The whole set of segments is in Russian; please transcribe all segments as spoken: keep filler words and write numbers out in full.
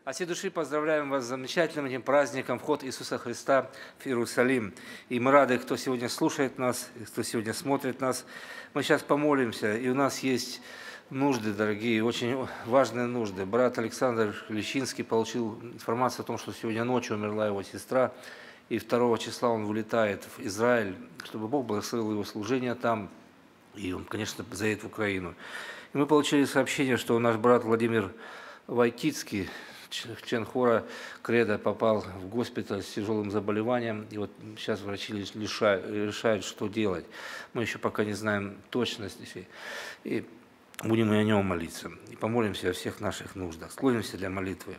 От всей души поздравляем вас с замечательным этим праздником, вход Иисуса Христа в Иерусалим. И мы рады, кто сегодня слушает нас, кто сегодня смотрит нас. Мы сейчас помолимся, и у нас есть нужды, дорогие, очень важные нужды. Брат Александр Лещинский получил информацию о том, что сегодня ночью умерла его сестра, и второго числа он вылетает в Израиль, чтобы Бог благословил его служение там, и он, конечно, заедет в Украину. И мы получили сообщение, что наш брат Владимир Войтицкий, член хора Кредо, попал в госпиталь с тяжелым заболеванием, и вот сейчас врачи решают, решают, что делать. Мы еще пока не знаем точности, и будем и о нем молиться, и помолимся о всех наших нуждах. Склонимся для молитвы.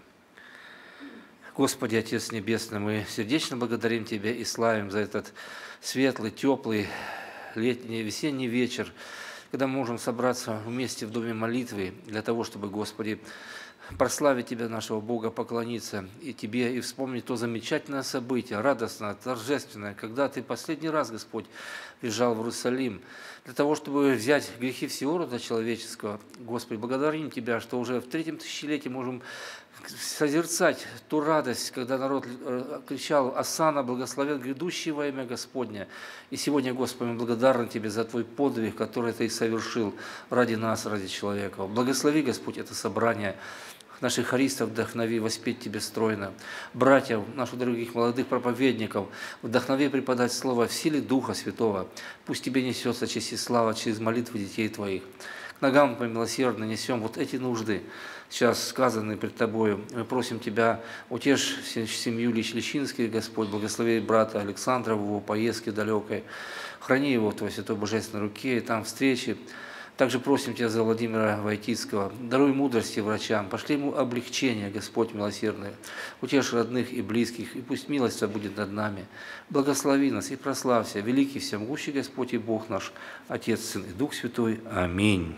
Господи, Отец Небесный, мы сердечно благодарим Тебя и славим за этот светлый, теплый летний, весенний вечер, когда мы можем собраться вместе в доме молитвы для того, чтобы, Господи, прославить Тебя, нашего Бога, поклониться и Тебе, и вспомнить то замечательное событие, радостное, торжественное, когда Ты последний раз, Господь, въезжал в Иерусалим, для того, чтобы взять грехи всего рода человеческого. Господи, благодарим Тебя, что уже в третьем тысячелетии можем созерцать ту радость, когда народ кричал: «Осанна, благословен грядущий во имя Господня». И сегодня, Господи, мы благодарны Тебе за Твой подвиг, который Ты совершил ради нас, ради человека. Благослови, Господь, это собрание. Наших хористов вдохнови воспеть Тебе стройно. Братьев, наших дорогих молодых проповедников, вдохнови преподать Слово в силе Духа Святого. Пусть Тебе несется честь и слава через молитвы детей Твоих. К ногам Твоим милосердно несем вот эти нужды, сейчас сказанные пред Тобою. Мы просим Тебя, утешь семью Лещинских, Господь, благослови брата Александра в его поездке далекой. Храни его в Твоей святой божественной руке, и там встречи. Также просим Тебя за Владимира Войтицкого. Даруй мудрости врачам, пошли ему облегчение, Господь милосердный. Утешь родных и близких, и пусть милость Твоя будет над нами. Благослови нас и прославься, великий всемогущий Господь и Бог наш, Отец, Сын и Дух Святой. Аминь.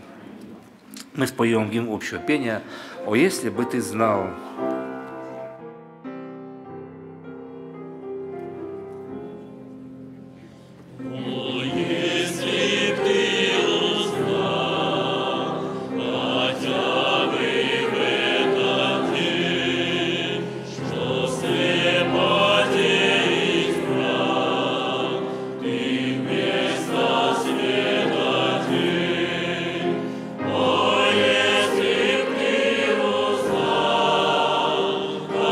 Мы споем гимн общего пения «О, если бы ты знал».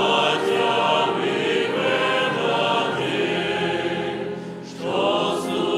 Что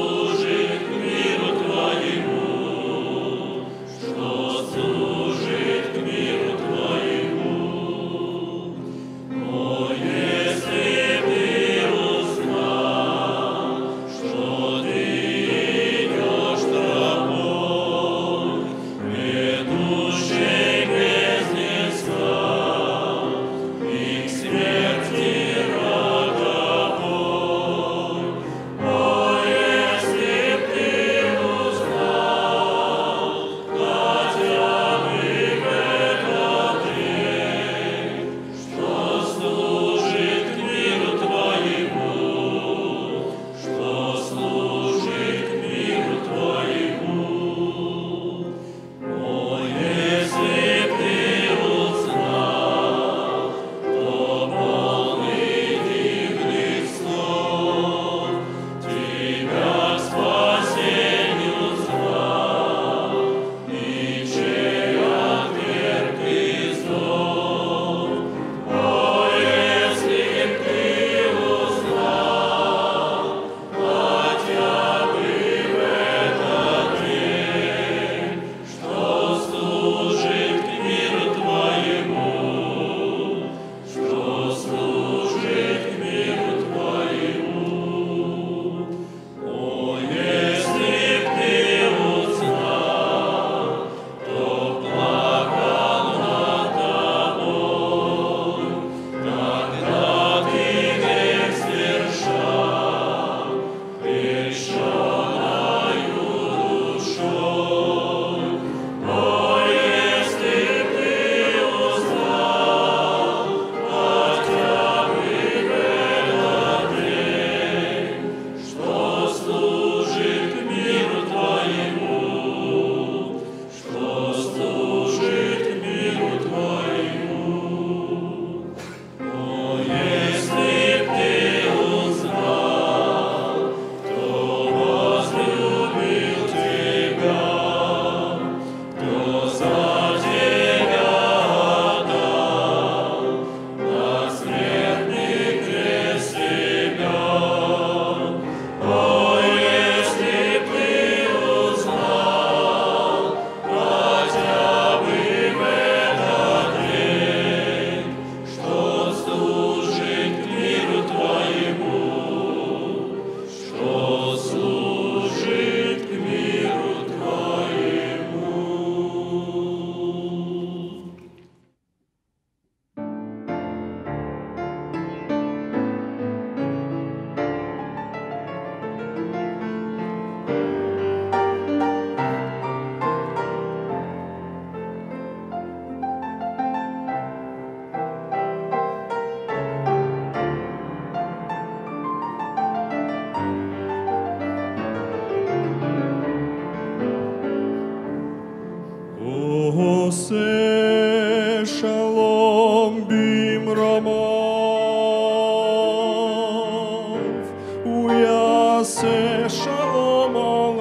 Шалом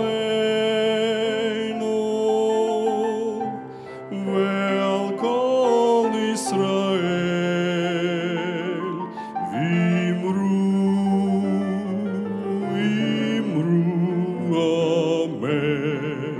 алейну, ve'al kol Yisrael, v'imru, imru, amen.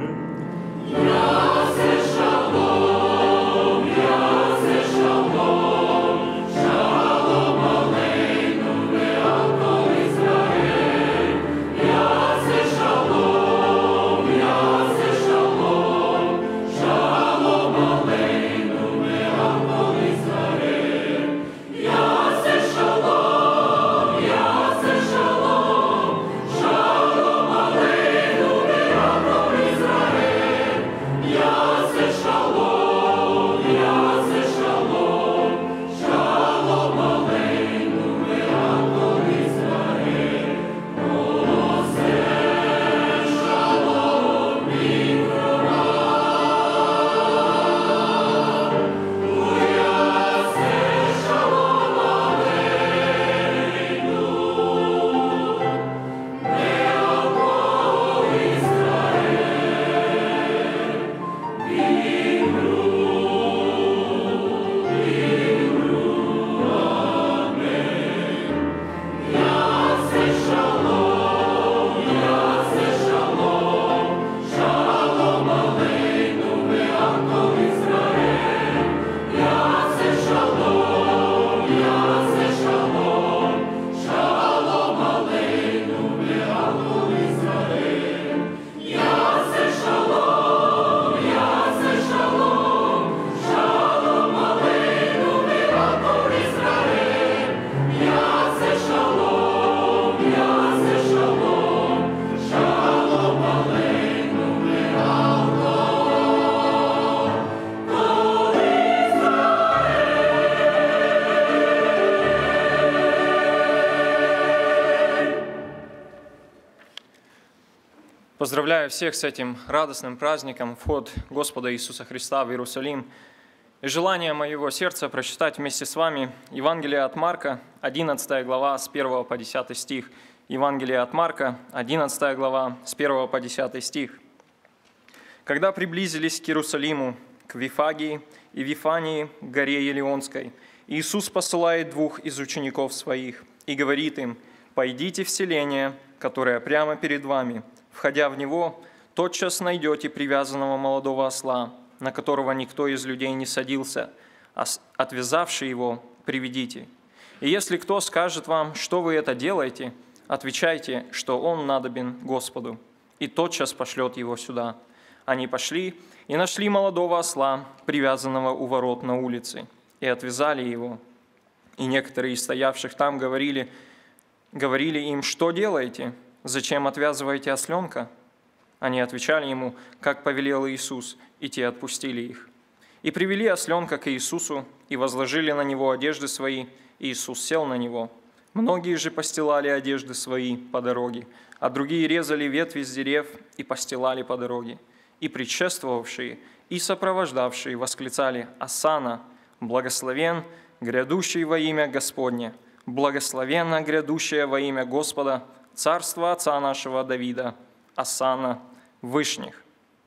Поздравляю всех с этим радостным праздником, вход Господа Иисуса Христа в Иерусалим. И желание моего сердца прочитать вместе с вами Евангелие от Марка, одиннадцатая глава, с первого по десятый стих. Евангелие от Марка, одиннадцатая глава, с первого по десятый стих. «Когда приблизились к Иерусалиму, к Вифагии и Вифании, к горе Елеонской, Иисус посылает двух из учеников своих и говорит им: «Пойдите в селение, которое прямо перед вами. Входя в него, тотчас найдете привязанного молодого осла, на которого никто из людей не садился, а отвязавший его приведите. И если кто скажет вам, что вы это делаете, отвечайте, что он надобен Господу, и тотчас пошлет его сюда». Они пошли и нашли молодого осла, привязанного у ворот на улице, и отвязали его. И некоторые из стоявших там говорили, говорили им: «Что делаете? Зачем отвязываете осленка?» Они отвечали ему, как повелел Иисус, и те отпустили их. И привели осленка к Иисусу, и возложили на него одежды свои, и Иисус сел на него. Многие же постилали одежды свои по дороге, а другие резали ветви с дерев и постилали по дороге. И предшествовавшие, и сопровождавшие восклицали: «Осанна, благословен, грядущий во имя Господне, благословенна грядущая во имя Господа, царство отца нашего Давида, осанна вышних».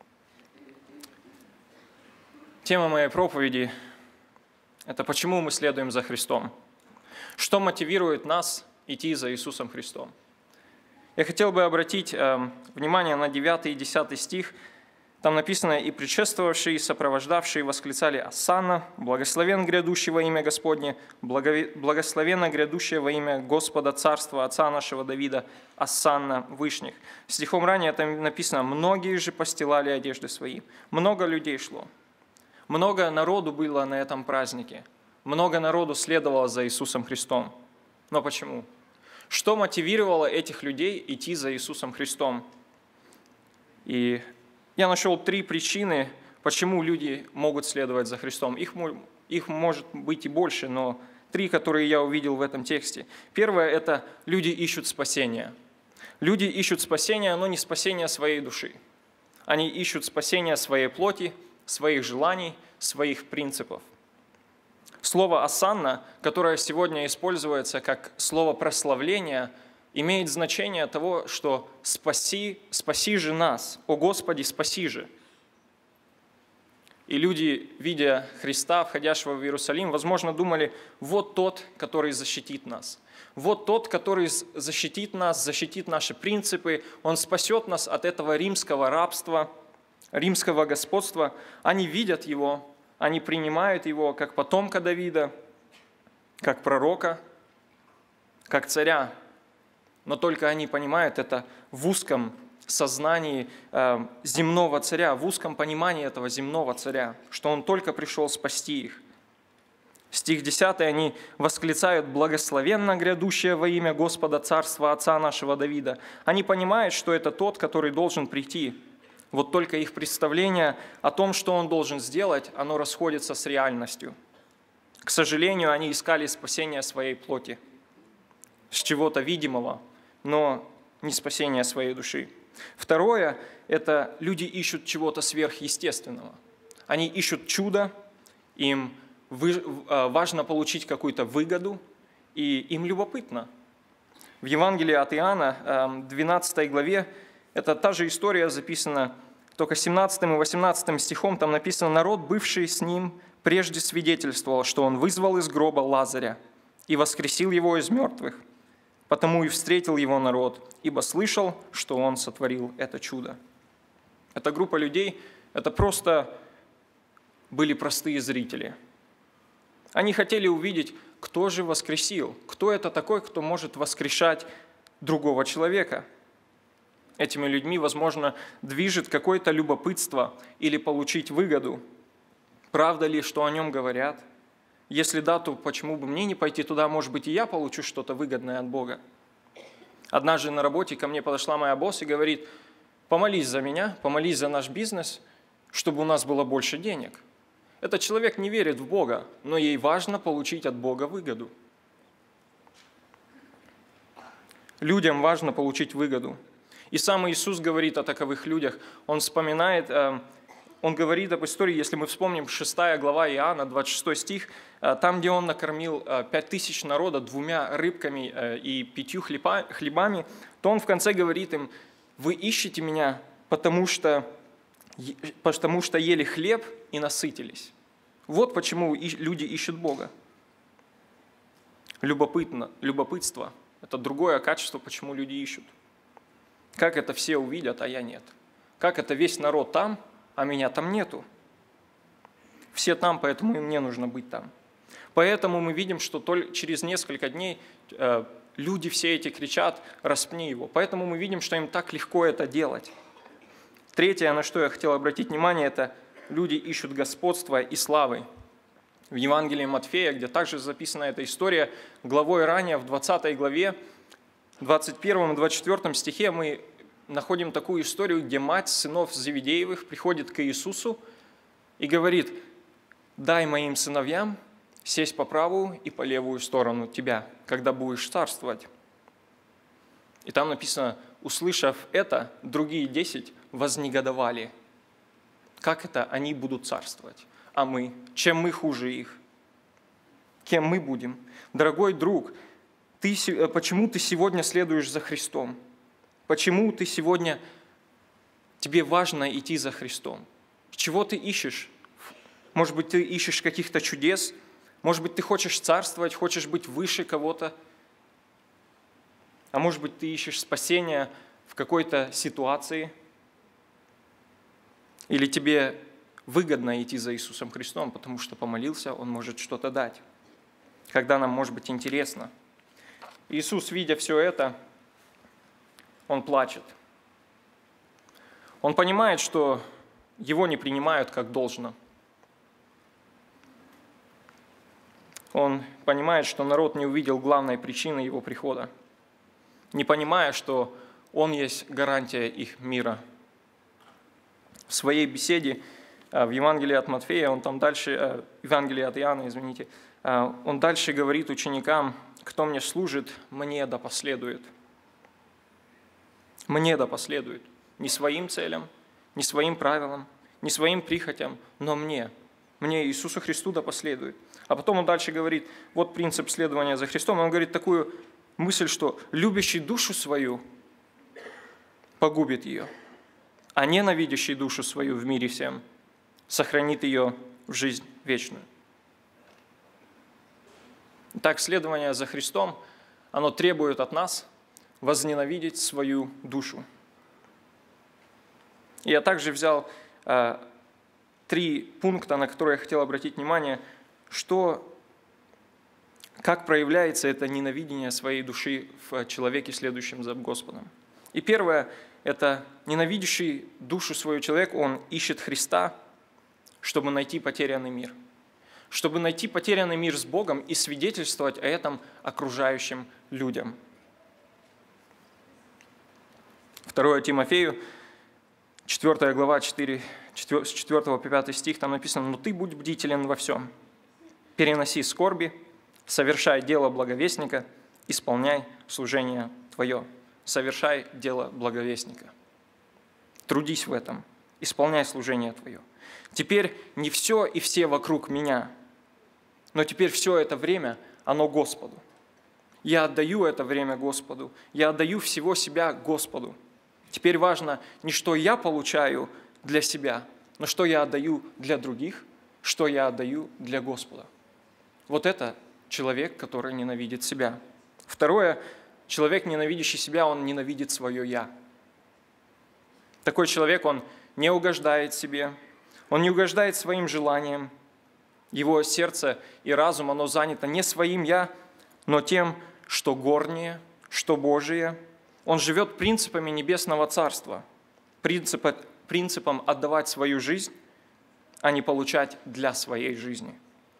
Тема моей проповеди – это почему мы следуем за Христом. Что мотивирует нас идти за Иисусом Христом? Я хотел бы обратить э, внимание на девятый и десятый стих. Там написано: «И предшествовавшие, и сопровождавшие восклицали: Осанна, благословен грядущий во имя Господне, благословенно грядущее во имя Господа, царства отца нашего Давида, осанна вышних». Стихом ранее там написано: «Многие же постилали одежды свои». Много людей шло. Много народу было на этом празднике. Много народу следовало за Иисусом Христом. Но почему? Что мотивировало этих людей идти за Иисусом Христом? И я нашел три причины, почему люди могут следовать за Христом. Их, их может быть и больше, но три, которые я увидел в этом тексте. Первое – это люди ищут спасения. Люди ищут спасения, но не спасения своей души. Они ищут спасения своей плоти, своих желаний, своих принципов. Слово «осанна», которое сегодня используется как слово прославления, имеет значение того, что «спаси, спаси же нас, о Господи, спаси же». И люди, видя Христа, входящего в Иерусалим, возможно, думали, вот тот, который защитит нас. Вот тот, который защитит нас, защитит наши принципы, он спасет нас от этого римского рабства, римского господства. Они видят его, они принимают его как потомка Давида, как пророка, как царя. Но только они понимают это в узком сознании э, земного царя, в узком понимании этого земного царя, что он только пришел спасти их. Стих десятый, они восклицают «Благословенно грядущее во имя Господа Царства Отца нашего Давида». Они понимают, что это тот, который должен прийти. Вот только их представление о том, что он должен сделать, оно расходится с реальностью. К сожалению, они искали спасения своей плоти, с чего-то видимого, но не спасения своей души. Второе – это люди ищут чего-то сверхъестественного. Они ищут чудо, им важно получить какую-то выгоду, и им любопытно. В Евангелии от Иоанна, двенадцатой главе, это та же история записана, только семнадцатым и восемнадцатым стихом, там написано: «Народ, бывший с ним, прежде свидетельствовал, что он вызвал из гроба Лазаря и воскресил его из мертвых. Потому и встретил его народ, ибо слышал, что он сотворил это чудо». Эта группа людей, это просто были простые зрители. Они хотели увидеть, кто же воскресил, кто это такой, кто может воскрешать другого человека. Этими людьми, возможно, движет какое-то любопытство или получить выгоду. Правда ли, что о нем говорят? Если да, то почему бы мне не пойти туда? Может быть, и я получу что-то выгодное от Бога. Однажды на работе ко мне подошла моя босс и говорит: помолись за меня, помолись за наш бизнес, чтобы у нас было больше денег. Этот человек не верит в Бога, но ей важно получить от Бога выгоду. Людям важно получить выгоду. И сам Иисус говорит о таковых людях. Он вспоминает, он говорит об истории, если мы вспомним шестая глава Иоанна, двадцать шестой стих, там, где он накормил пять тысяч народа двумя рыбками и пятью хлебами, то он в конце говорит им: вы ищете меня, потому что, потому что ели хлеб и насытились. Вот почему люди ищут Бога. Любопытно, любопытство – это другое качество, почему люди ищут. Как это все увидят, а я нет? Как это весь народ там, а меня там нету? Все там, поэтому и мне нужно быть там. Поэтому мы видим, что только через несколько дней э, люди все эти кричат: распни его. Поэтому мы видим, что им так легко это делать. Третье, на что я хотел обратить внимание, это люди ищут господства и славы. В Евангелии Матфея, где также записана эта история, главой ранее, в двадцатой главе, двадцать первом и двадцать четвёртом стихе мы находим такую историю, где мать сынов Зеведеевых приходит к Иисусу и говорит: дай моим сыновьям сесть по правую и по левую сторону тебя, когда будешь царствовать. И там написано: услышав это, другие десять вознегодовали. Как это они будут царствовать? А мы? Чем мы хуже их? Кем мы будем? Дорогой друг, ты, почему ты сегодня следуешь за Христом? Почему ты сегодня, тебе важно идти за Христом? Чего ты ищешь? Может быть, ты ищешь каких-то чудес? Может быть, ты хочешь царствовать, хочешь быть выше кого-то? А может быть, ты ищешь спасения в какой-то ситуации? Или тебе выгодно идти за Иисусом Христом, потому что помолился, Он может что-то дать, когда нам может быть интересно. Иисус, видя все это, Он плачет. Он понимает, что Его не принимают как должно. Он понимает, что народ не увидел главной причины Его прихода, не понимая, что Он есть гарантия их мира. В своей беседе в Евангелии от Матфея, он там дальше, Евангелие от Иоанна, извините, он дальше говорит ученикам: кто мне служит, мне да последует. Мне да последует. Не своим целям, не своим правилам, не своим прихотям, но мне. Мне, Иисусу Христу, да последует. А потом он дальше говорит, вот принцип следования за Христом. Он говорит такую мысль, что любящий душу свою погубит ее, а ненавидящий душу свою в мире всем сохранит ее в жизнь вечную. Так, следование за Христом, оно требует от нас возненавидеть свою душу. И я также взял э, три пункта, на которые я хотел обратить внимание, что, как проявляется это ненавидение своей души в человеке, следующем за Господом. И первое – это ненавидящий душу свою человек, он ищет Христа, чтобы найти потерянный мир. Чтобы найти потерянный мир с Богом и свидетельствовать о этом окружающим людям. второе Тимофею, четвёртая глава, четыре, с четвёртого по пятый стих, там написано: «Но ты будь бдителен во всем, переноси скорби, совершай дело благовестника, исполняй служение твое». Совершай дело благовестника. Трудись в этом, исполняй служение твое. Теперь не все и все вокруг меня, но теперь все это время, оно Господу. Я отдаю это время Господу, я отдаю всего себя Господу. Теперь важно не что я получаю для себя, но что я отдаю для других, что я отдаю для Господа. Вот это человек, который ненавидит себя. Второе, человек, ненавидящий себя, он ненавидит свое «я». Такой человек, он не угождает себе, он не угождает своим желаниям. Его сердце и разум, оно занято не своим «я», но тем, что горнее, что Божие. Он живет принципами Небесного Царства, принципом, принципом отдавать свою жизнь, а не получать для своей жизни.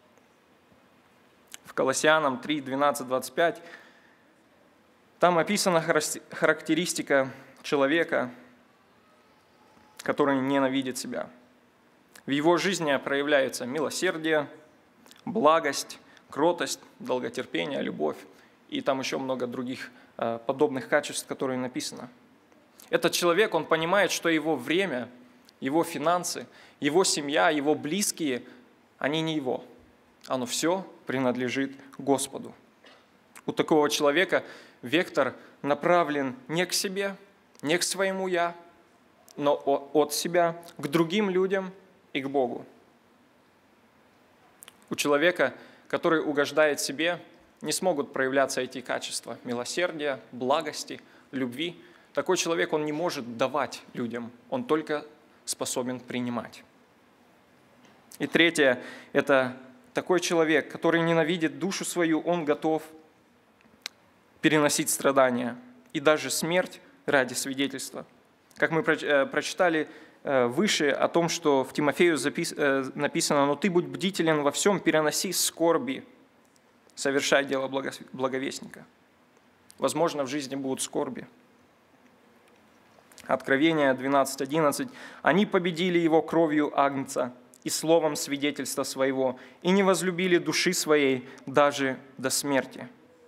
В Колоссянам три, двенадцать, двадцать пять там описана характеристика человека, который ненавидит себя. В его жизни проявляется милосердие, благость, кротость, долготерпение, любовь и там еще много других подобных качеств, которые написано. Этот человек, он понимает, что его время, его финансы, его семья, его близкие, они не его. Оно все принадлежит Господу. У такого человека вектор направлен не к себе, не к своему «я», но от себя к другим людям и к Богу. У человека, который угождает себе, не смогут проявляться эти качества милосердия, благости, любви. Такой человек, он не может давать людям, он только способен принимать. И третье – это такой человек, который ненавидит душу свою, он готов переносить страдания и даже смерть ради свидетельства. Как мы прочитали выше о том, что в Тимофею написано: «Но ты будь бдителен во всем, переноси скорби, совершай дело благовестника». Возможно, в жизни будут скорби. Откровение двенадцать одиннадцать. «Они победили его кровью агнца и словом свидетельства своего, и не возлюбили души своей даже до смерти».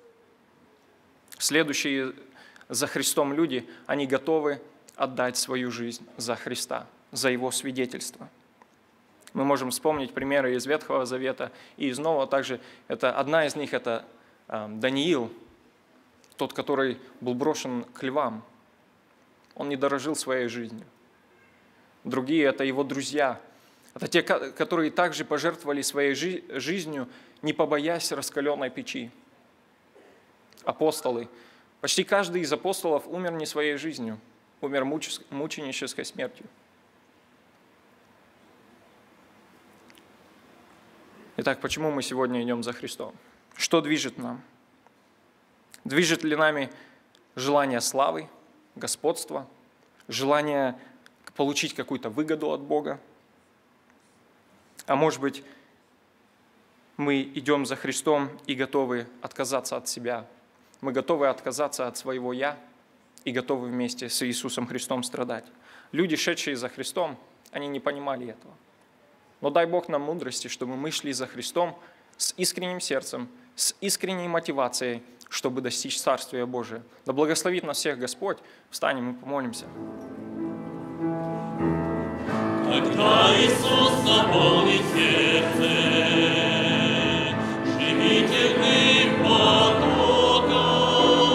Следующие за Христом люди, они готовы отдать свою жизнь за Христа, за Его свидетельство. Мы можем вспомнить примеры из Ветхого Завета и из Нового. Также это, одна из них – это Даниил, тот, который был брошен к львам. Он не дорожил своей жизнью. Другие – это его друзья. Это те, которые также пожертвовали своей жизнью, не побоясь раскаленной печи. Апостолы. Почти каждый из апостолов умер не своей жизнью, умер мученической смертью. Итак, почему мы сегодня идем за Христом? Что движет нам? Движет ли нами желание славы, господства, желание получить какую-то выгоду от Бога? А может быть, мы идем за Христом и готовы отказаться от себя? Мы готовы отказаться от своего «я» и готовы вместе с Иисусом Христом страдать. Люди, шедшие за Христом, они не понимали этого. Но дай Бог нам мудрости, чтобы мы шли за Христом с искренним сердцем, с искренней мотивацией, чтобы достичь Царствия Божия. Да благословит нас всех Господь. Встанем и помолимся. Когда Иисус наполнит сердце живительным потоком,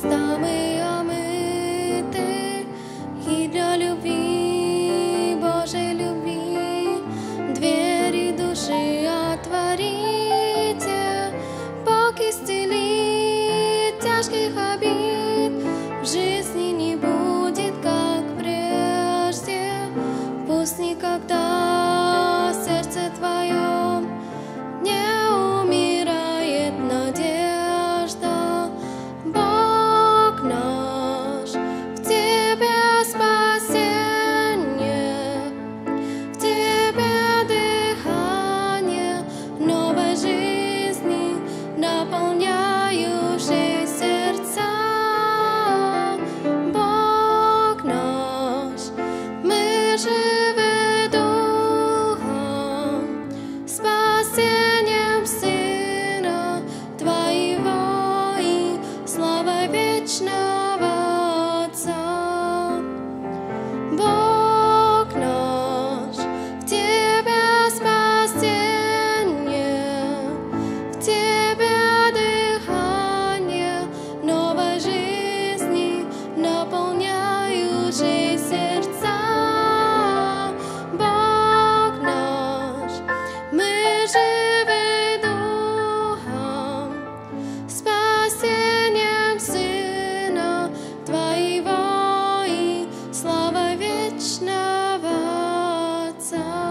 устами омыты, и для любви, Божьей любви, двери души отворите, Бог исцелит тяжких обид, в жизни не будет, как прежде, пусть никогда в сердце твоем не умирает надежда. Бог наш, в Тебе спасение, в Тебе дыхание новой жизни, наполняющей сердца. Бог наш, мы живы Духом, спасением Сына Твоего и славой вечного Отца. Бог наш, в Тебе спасение, в Тебе дыхание новой жизни, наполняющей сердца. Бог наш, мы живы Духом, спасением Сына Твоего и славой вечного Отца.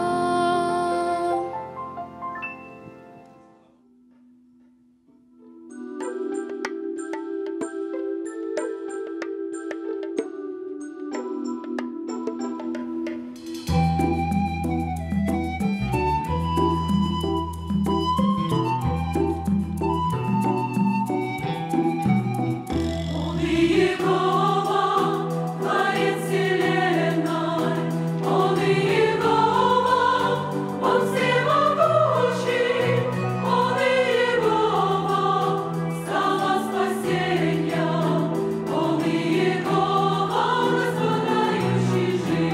Он Иегова, Творец вселенной, Он Иегова, Он всемогущий, Он Иегова, скала спасения, Он Иегова, Господь дающий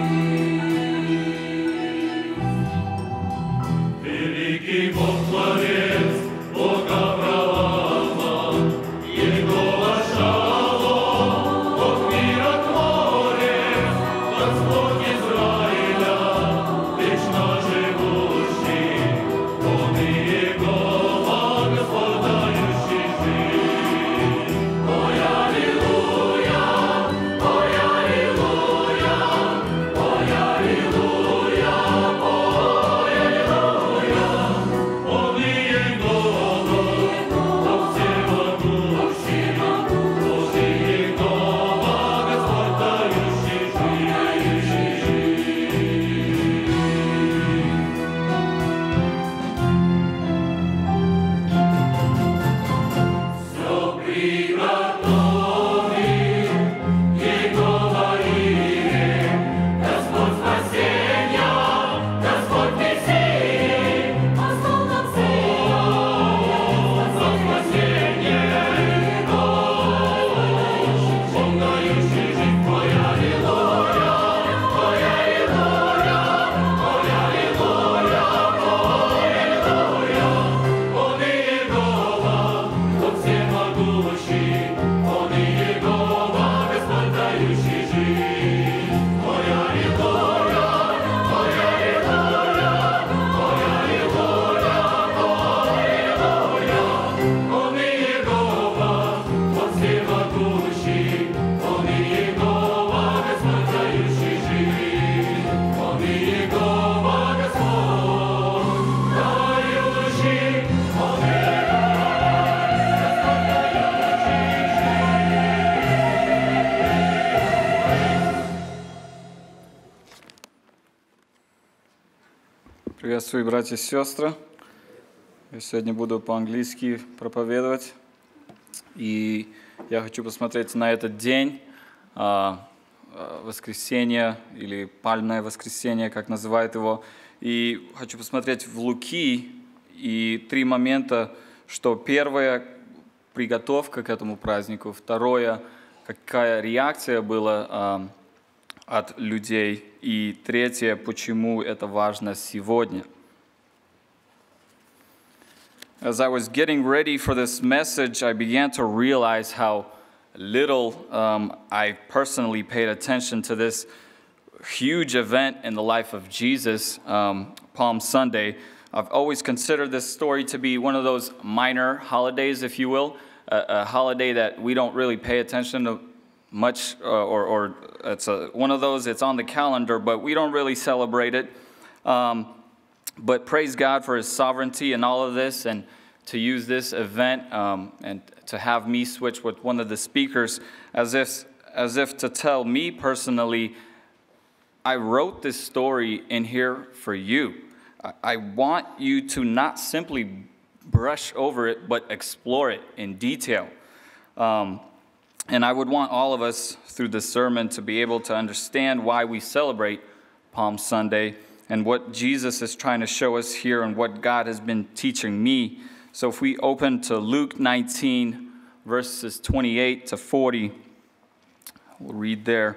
жизнь. Великий Бог Творец, Бог Авраама, Егова Шалом, Бог мира Творец, Господь Израиля, вечно живущий, Он Иегова, Господь дающий жизнь. Ой, аллилуйя, ой, аллилуйя, ой, аллилуйя, ой, аллилуйя. Он Иегова, Бог всемогущий, Он Иегова, Господь дающий жизнь. Все приготовил Егова Ире, Господь спасения, Господь Мессии, послал нам Сына, спасение Егова, Он дающий жизнь. Ой, аллилуйя, ой, аллилуйя, ой, аллилуйя, ой, аллилуйя. Он Иегова, Он всемогущий, Он Иегова, Господь дающий жизнь. Ой, аллилуйя, ой, аллилуйя, ой, аллилуйя, ой, аллилуйя. Он Иегова, Он всемогущий, Он Иегова, Господь дающий жизнь. Он Иегова, Господь дающий, Он Приветствую, братья и сестры. Я сегодня буду по-английски проповедовать. И я хочу посмотреть на этот день, а, а, воскресенье или пальмное воскресенье, как называют его. И хочу посмотреть в Луки и три момента, что первое – приготовка к этому празднику, второе – какая реакция была а, от людей, и третье – почему это важно сегодня. As I was getting ready for this message, I began to realize how little um, I personally paid attention to this huge event in the life of Jesus, um, Palm Sunday, I've always considered this story to be one of those minor holidays, if you will, a, a holiday that we don't really pay attention to much, uh, or, or it's a, one of those, it's on the calendar, but we don't really celebrate it. Um, but praise God for His sovereignty in all of this, and to use this event um, and to have me switch with one of the speakers as if, as if to tell me personally, I wrote this story in here for you. I, I want you to not simply brush over it, but explore it in detail. Um, and I would want all of us through this sermon to be able to understand why we celebrate Palm Sunday and what Jesus is trying to show us here and what God has been teaching me. So if we open to Luke nineteen, verses twenty-eight to forty, we'll read there.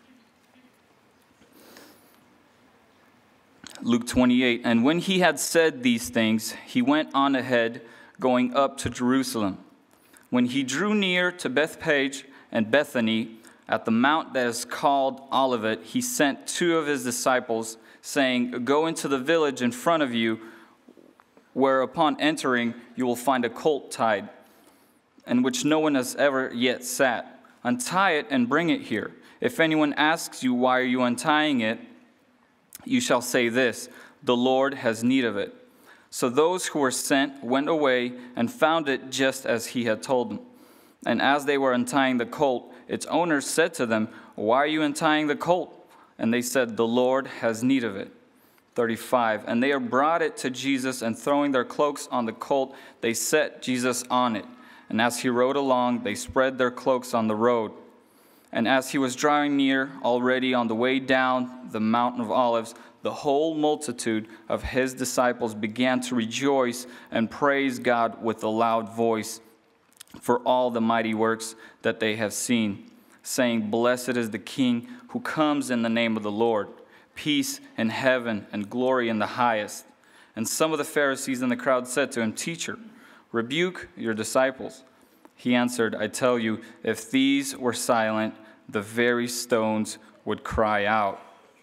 Luke twenty-eight, and when he had said these things, he went on ahead, going up to Jerusalem. When he drew near to Bethphage and Bethany, at the mount that is called Olivet, he sent two of his disciples, saying, go into the village in front of you, where upon entering you will find a colt tied, in which no one has ever yet sat. Untie it and bring it here. If anyone asks you, why are you untying it? You shall say this, the Lord has need of it. So those who were sent went away and found it just as he had told them. And as they were untying the colt, its owner said to them, why are you untying the colt? And they said, the Lord has need of it. thirty-five, and they brought it to Jesus, and throwing their cloaks on the colt, they set Jesus on it. And as he rode along, they spread their cloaks on the road. And as he was drawing near, already on the way down the mountain of Olives, the whole multitude of his disciples began to rejoice and praise God with a loud voice for all the mighty works that they have seen, saying, blessed is the King who comes in the name of the Lord, peace in heaven and glory in the highest. And some of the Pharisees in the crowd said to him, teacher, rebuke your disciples. He answered, I tell you, if these were silent, the very stones would cry out.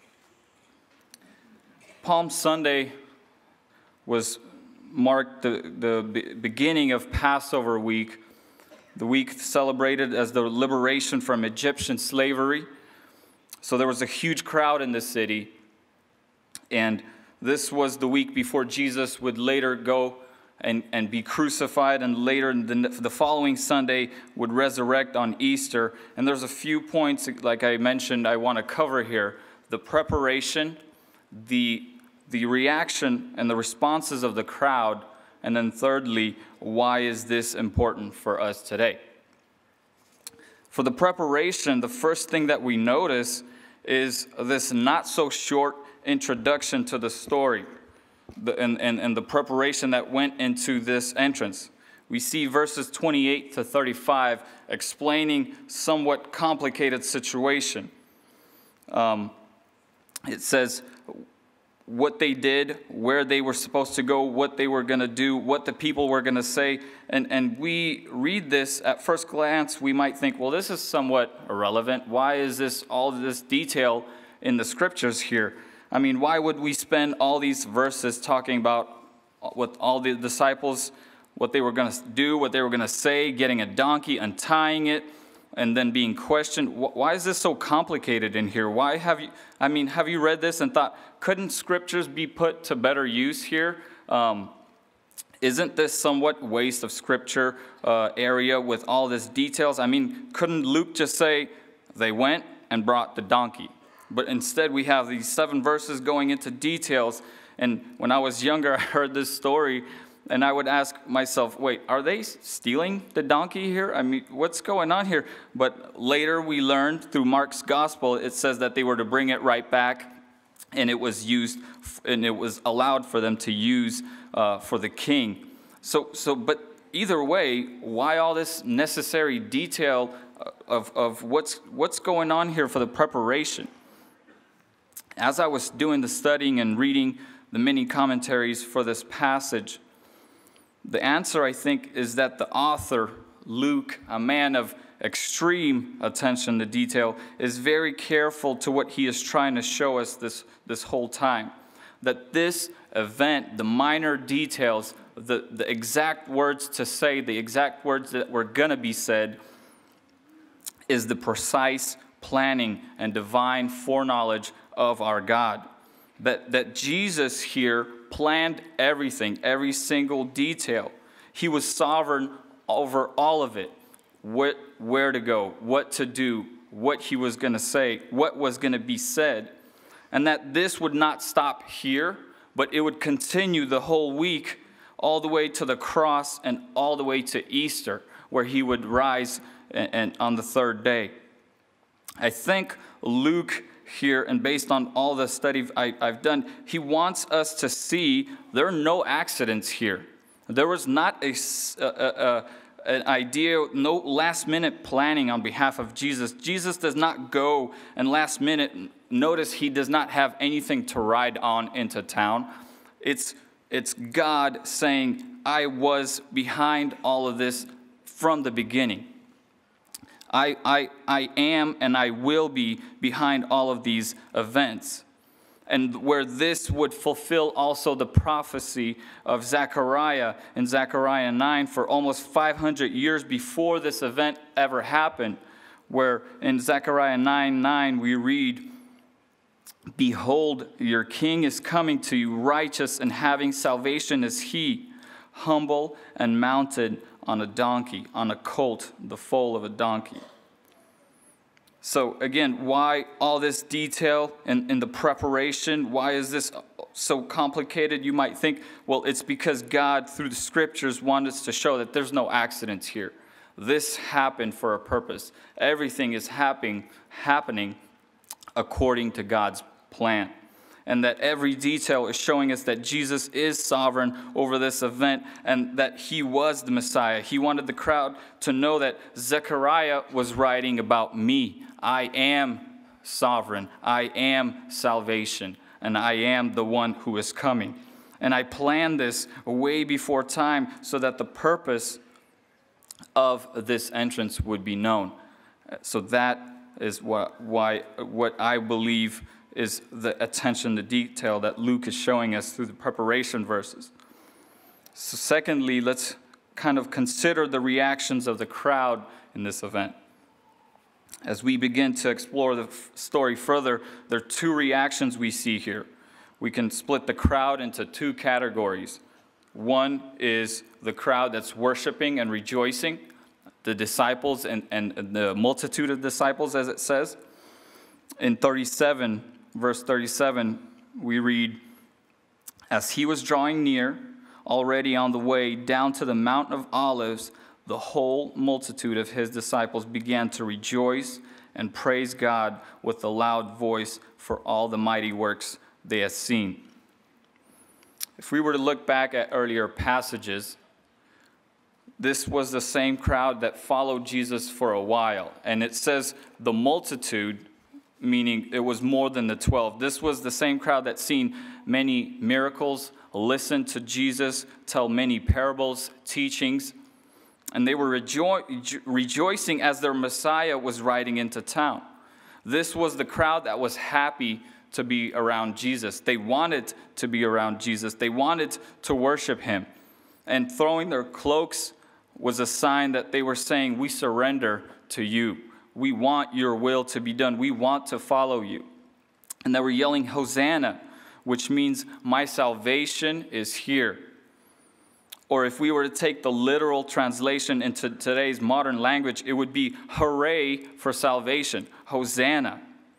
Palm Sunday was marked the, the beginning of Passover week, the week celebrated as the liberation from Egyptian slavery. So there was a huge crowd in the city, and this was the week before Jesus would later go and, and be crucified, and later the, the following Sunday would resurrect on Easter. And there's a few points, like I mentioned, I want to cover here. The preparation, the, the reaction and the responses of the crowd, and then thirdly, why is this important for us today? For the preparation, the first thing that we notice is this not so short introduction to the story. The, and, and, and the preparation that went into this entrance. We see verses twenty-eight to thirty-five explaining somewhat complicated situation. Um, it says what they did, where they were supposed to go, what they were going to do, what the people were going to say. And, and we read this at first glance, we might think, well, this is somewhat irrelevant. Why is this all this detail in the scriptures here? I mean, why would we spend all these verses talking about what all the disciples, what they were going to do, what they were going to say, getting a donkey, untying it, and then being questioned? Why is this so complicated in here? Why have you, I mean, have you read this and thought, couldn't scriptures be put to better use here? Um, isn't this somewhat waste of scripture uh, area with all this details? I mean, couldn't Luke just say, they went and brought the donkey? But instead, we have these seven verses going into details. And when I was younger, I heard this story, and I would ask myself, wait, are they stealing the donkey here? I mean, what's going on here? But later we learned through Mark's gospel, it says that they were to bring it right back, and it was used, and it was allowed for them to use uh, for the king. So, so, but either way, why all this necessary detail of, of what's, what's going on here for the preparation? As I was doing the studying and reading the many commentaries for this passage, the answer, I think, is that the author, Luke, a man of extreme attention to detail, is very careful to what he is trying to show us this, this whole time. That this event, the minor details, the, the exact words to say, the exact words that were going to be said, is the precise planning and divine foreknowledge of our God. That, that Jesus here planned everything, every single detail. He was sovereign over all of it. What, where to go, what to do, what he was going to say, what was going to be said. And that this would not stop here, but it would continue the whole week all the way to the cross and all the way to Easter, where he would rise and, and on the third day. I think Luke here, and based on all the study I, I've done, he wants us to see there are no accidents here. There was not a, a, a, an idea, no last minute planning on behalf of Jesus. Jesus does not go and last minute, notice he does not have anything to ride on into town. It's, it's God saying, I was behind all of this from the beginning. I, I, I am and I will be behind all of these events. And where this would fulfill also the prophecy of Zechariah in Zechariah nine for almost five hundred years before this event ever happened, where in Zechariah nine nine we read, behold, your king is coming to you, righteous and having salvation is he, humble and mounted on a donkey, on a colt, the foal of a donkey. So again, why all this detail in, in the preparation? Why is this so complicated? You might think, well, it's because God, through the scriptures, wanted us to show that there's no accidents here. This happened for a purpose. Everything is happening, happening according to God's plan. And that every detail is showing us that Jesus is sovereign over this event and that he was the Messiah. He wanted the crowd to know that Zechariah was writing about me. I am sovereign. I am salvation. And I am the one who is coming. And I planned this way before time so that the purpose of this entrance would be known. So that is what, why, what I believe is the attention to detail that Luke is showing us through the preparation verses. So secondly, let's kind of consider the reactions of the crowd in this event. As we begin to explore the story further, there are two reactions we see here. We can split the crowd into two categories. One is the crowd that's worshiping and rejoicing, the disciples and, and the multitude of disciples, as it says. In thirty-seven, verse thirty-seven, we read, as he was drawing near, already on the way down to the Mount of Olives, the whole multitude of his disciples began to rejoice and praise God with a loud voice for all the mighty works they had seen. If we were to look back at earlier passages, this was the same crowd that followed Jesus for a while. And it says the multitude, meaning it was more than the twelve. This was the same crowd that seen many miracles, listened to Jesus tell many parables, teachings, and they were rejo- rejoicing as their Messiah was riding into town. This was the crowd that was happy to be around Jesus. They wanted to be around Jesus. They wanted to worship him. And throwing their cloaks was a sign that they were saying, we surrender to you. We want your will to be done. We want to follow you. And they were yelling, Hosanna, which means my salvation is here. Or if we were to take the literal translation into today's modern language, it would be hooray for salvation, Hosanna.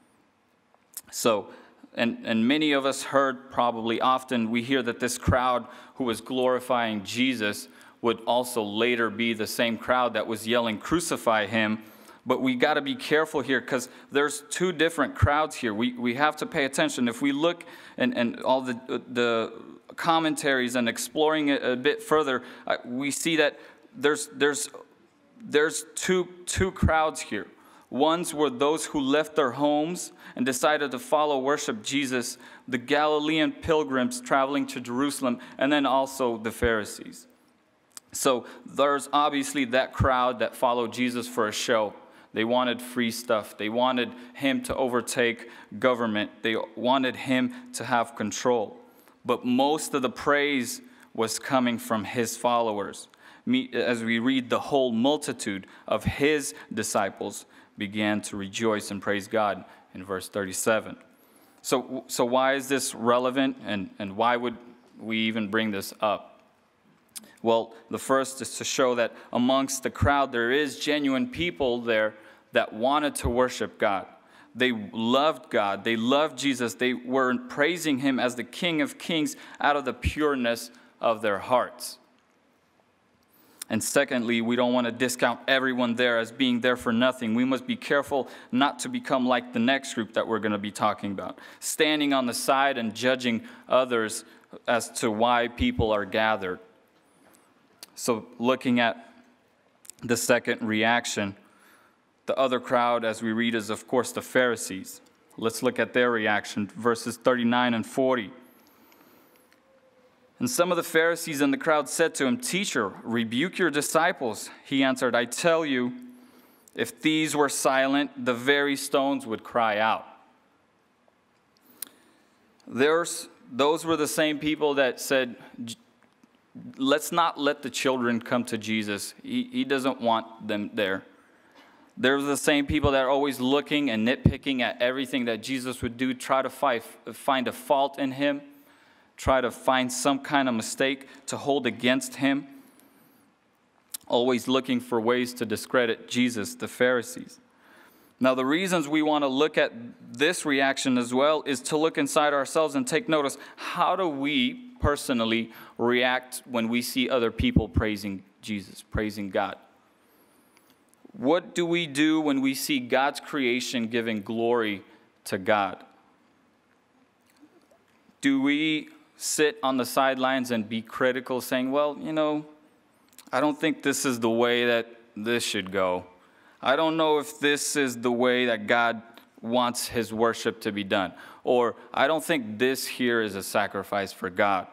So, and, and many of us heard probably often, we hear that this crowd who was glorifying Jesus would also later be the same crowd that was yelling, crucify him. But we got to be careful here because there's two different crowds here. We we have to pay attention. If we look and, and all the the commentaries and exploring it a bit further, uh, we see that there's there's there's two two crowds here. Ones were those who left their homes and decided to follow worship Jesus, the Galilean pilgrims traveling to Jerusalem, and then also the Pharisees. So there's obviously that crowd that followed Jesus for a show. They wanted free stuff. They wanted him to overtake government. They wanted him to have control. But most of the praise was coming from his followers. As we read, the whole multitude of his disciples began to rejoice and praise God in verse thirty-seven. So, so why is this relevant, and, and why would we even bring this up? Well, the first is to show that amongst the crowd there is genuine people there that wanted to worship God. They loved God. They loved Jesus. They were praising him as the King of Kings out of the pureness of their hearts. And secondly, we don't want to discount everyone there as being there for nothing. We must be careful not to become like the next group that we're going to be talking about, standing on the side and judging others as to why people are gathered. So looking at the second reaction, the other crowd, as we read, is of course the Pharisees. Let's look at their reaction, verses thirty-nine and forty. And some of the Pharisees in the crowd said to him, "Teacher, rebuke your disciples." He answered, "I tell you, if these were silent, the very stones would cry out." There's, those were the same people that said, let's not let the children come to Jesus. He, he doesn't want them there. They're the same people that are always looking and nitpicking at everything that Jesus would do, try to find, find a fault in him, try to find some kind of mistake to hold against him, always looking for ways to discredit Jesus, the Pharisees. Now, the reasons we want to look at this reaction as well is to look inside ourselves and take notice. How do we personally react when we see other people praising Jesus, praising God? What do we do when we see God's creation giving glory to God? Do we sit on the sidelines and be critical, saying, well, you know, I don't think this is the way that this should go. I don't know if this is the way that God wants his worship to be done. Or I don't think this here is a sacrifice for God.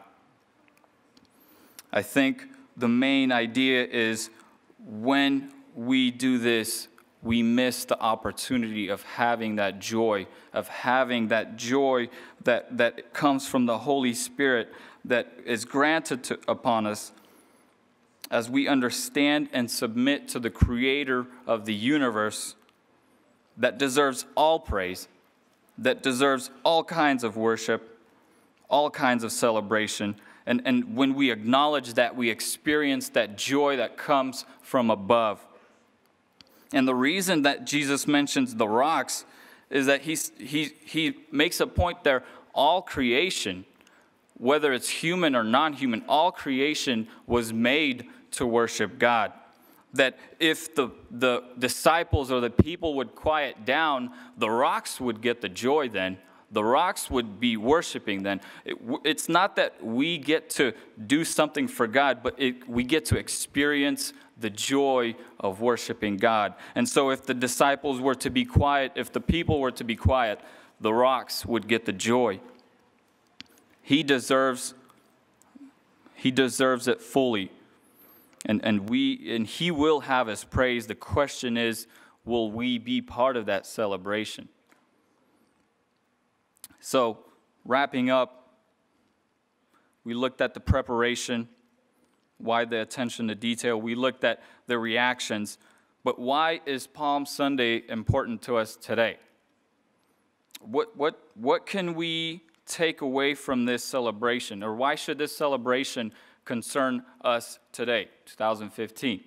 I think the main idea is when we do this, we miss the opportunity of having that joy, of having that joy that, that comes from the Holy Spirit that is granted to, upon us as we understand and submit to the Creator of the universe that deserves all praise, that deserves all kinds of worship, all kinds of celebration. And, and when we acknowledge that, we experience that joy that comes from above. And the reason that Jesus mentions the rocks is that he's, he, he makes a point there. All creation, whether it's human or non-human, all creation was made to worship God. That if the, the disciples or the people would quiet down, the rocks would get the joy then. The rocks would be worshiping then. It, it's not that we get to do something for God, but it, we get to experience the joy of worshiping God. And so if the disciples were to be quiet, if the people were to be quiet, the rocks would get the joy. He deserves, he deserves it fully. And, and, we, and he will have his praise. The question is, will we be part of that celebration? So, wrapping up, we looked at the preparation, why the attention to detail. We looked at the reactions. But why is Palm Sunday important to us today? What, what, what can we take away from this celebration? Or why should this celebration concern us today, two thousand fifteen?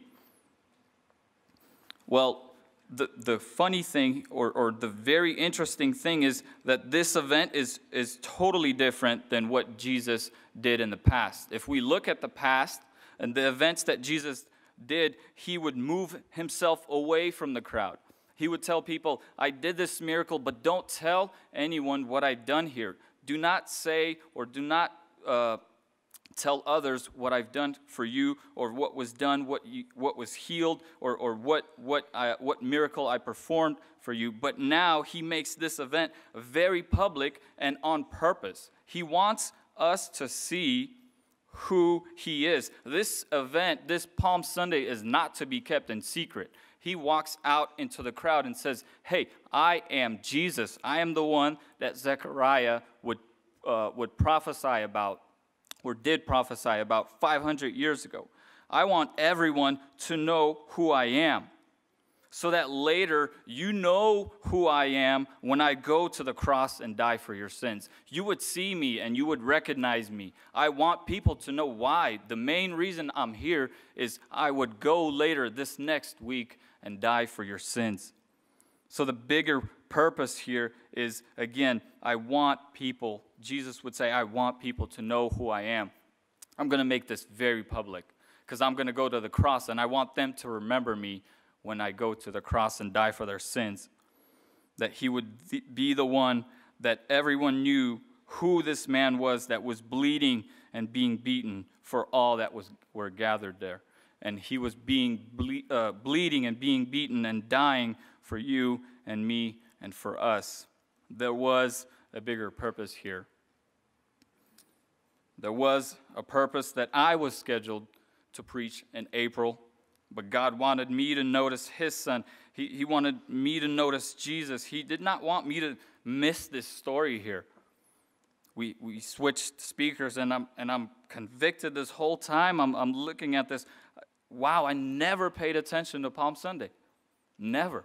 Well, the, the funny thing or, or the very interesting thing is that this event is, is totally different than what Jesus did in the past. If we look at the past and the events that Jesus did, he would move himself away from the crowd. He would tell people, I did this miracle, but don't tell anyone what I've done here. Do not say or do not uh, tell others what I've done for you, or what was done, what you, what was healed, or, or what, what, I, what miracle I performed for you. But now he makes this event very public and on purpose. He wants us to see who he is. This event, this Palm Sunday, is not to be kept in secret. He walks out into the crowd and says, hey, I am Jesus. I am the one that Zechariah would, uh, would prophesy about, or did prophesy about five hundred years ago. I want everyone to know who I am, so that later you know who I am when I go to the cross and die for your sins. You would see me and you would recognize me. I want people to know why. The main reason I'm here is I would go later this next week and die for your sins. So the bigger purpose here is, again, I want people, Jesus would say, I want people to know who I am. I'm going to make this very public because I'm going to go to the cross and I want them to remember me when I go to the cross and die for their sins. That he would be the one that everyone knew who this man was that was bleeding and being beaten for all that was were gathered there. And he was being ble- uh, bleeding and being beaten and dying for you and me and for us. There was a bigger purpose here. There was a purpose that I was scheduled to preach in April, but God wanted me to notice his son. He, he wanted me to notice Jesus. He did not want me to miss this story here. We, we switched speakers, and I'm, and I'm convicted this whole time. I'm, I'm looking at this. Wow, I never paid attention to Palm Sunday. Never.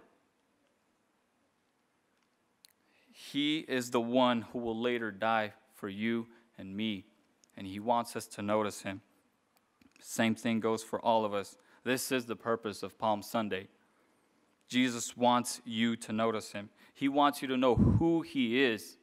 He is the one who will later die for you and me, and he wants us to notice him. Same thing goes for all of us. This is the purpose of Palm Sunday. Jesus wants you to notice him. He wants you to know who he is.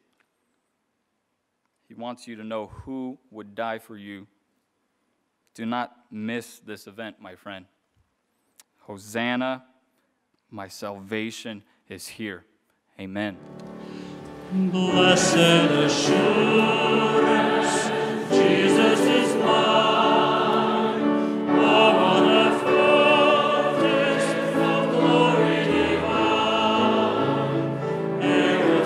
He wants you to know who would die for you. Do not miss this event, my friend. Hosanna, my salvation is here. Amen. Blessed assurance, Jesus is mine. Oh, what a foretaste of glory divine, heir of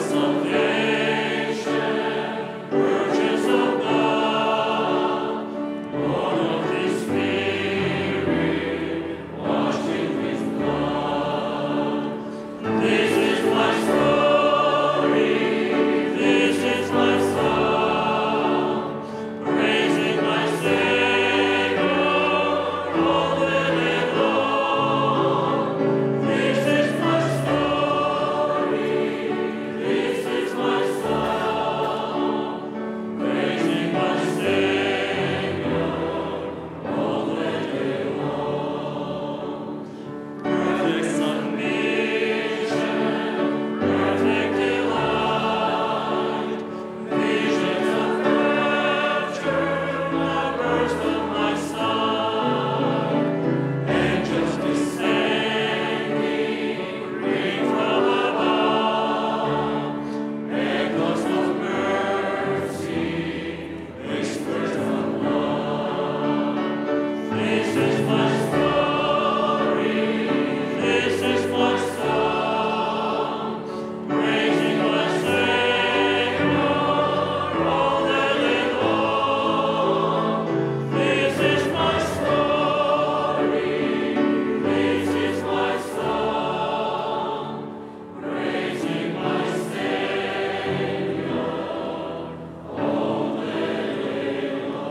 salvation, purchase of God, born of His Spirit, washed in His blood. This is my story. This is my song, praising my Savior all the day long. This is my story, this is my song, praising my Savior all the day long. Perfect submission, perfect delight, visions of rapture now burst on my sight. Angels descending, ring from above, echoes of mercy, whispers of love. This is my story, this is my song, praising my Savior all the day long. This is my story, this is my song, praising my Savior all the day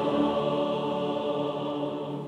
long.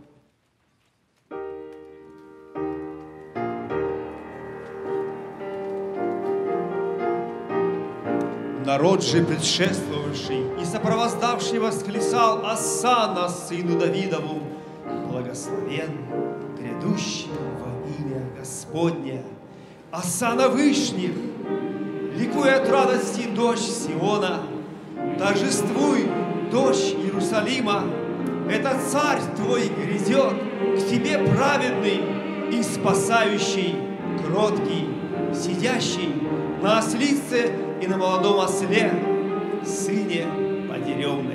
Народ же предшествовавший и сопровождавший восклицал «Осанна сыну Давидову! Благословен грядущий во имя Господня! Осанна вышних! Ликуй от радости, дочь Сиона! Торжествуй, дочь Иерусалима! Это царь твой грядет, к тебе праведный и спасающий, кроткий, сидящий на ослице и на молодом осле, сыне подеревной.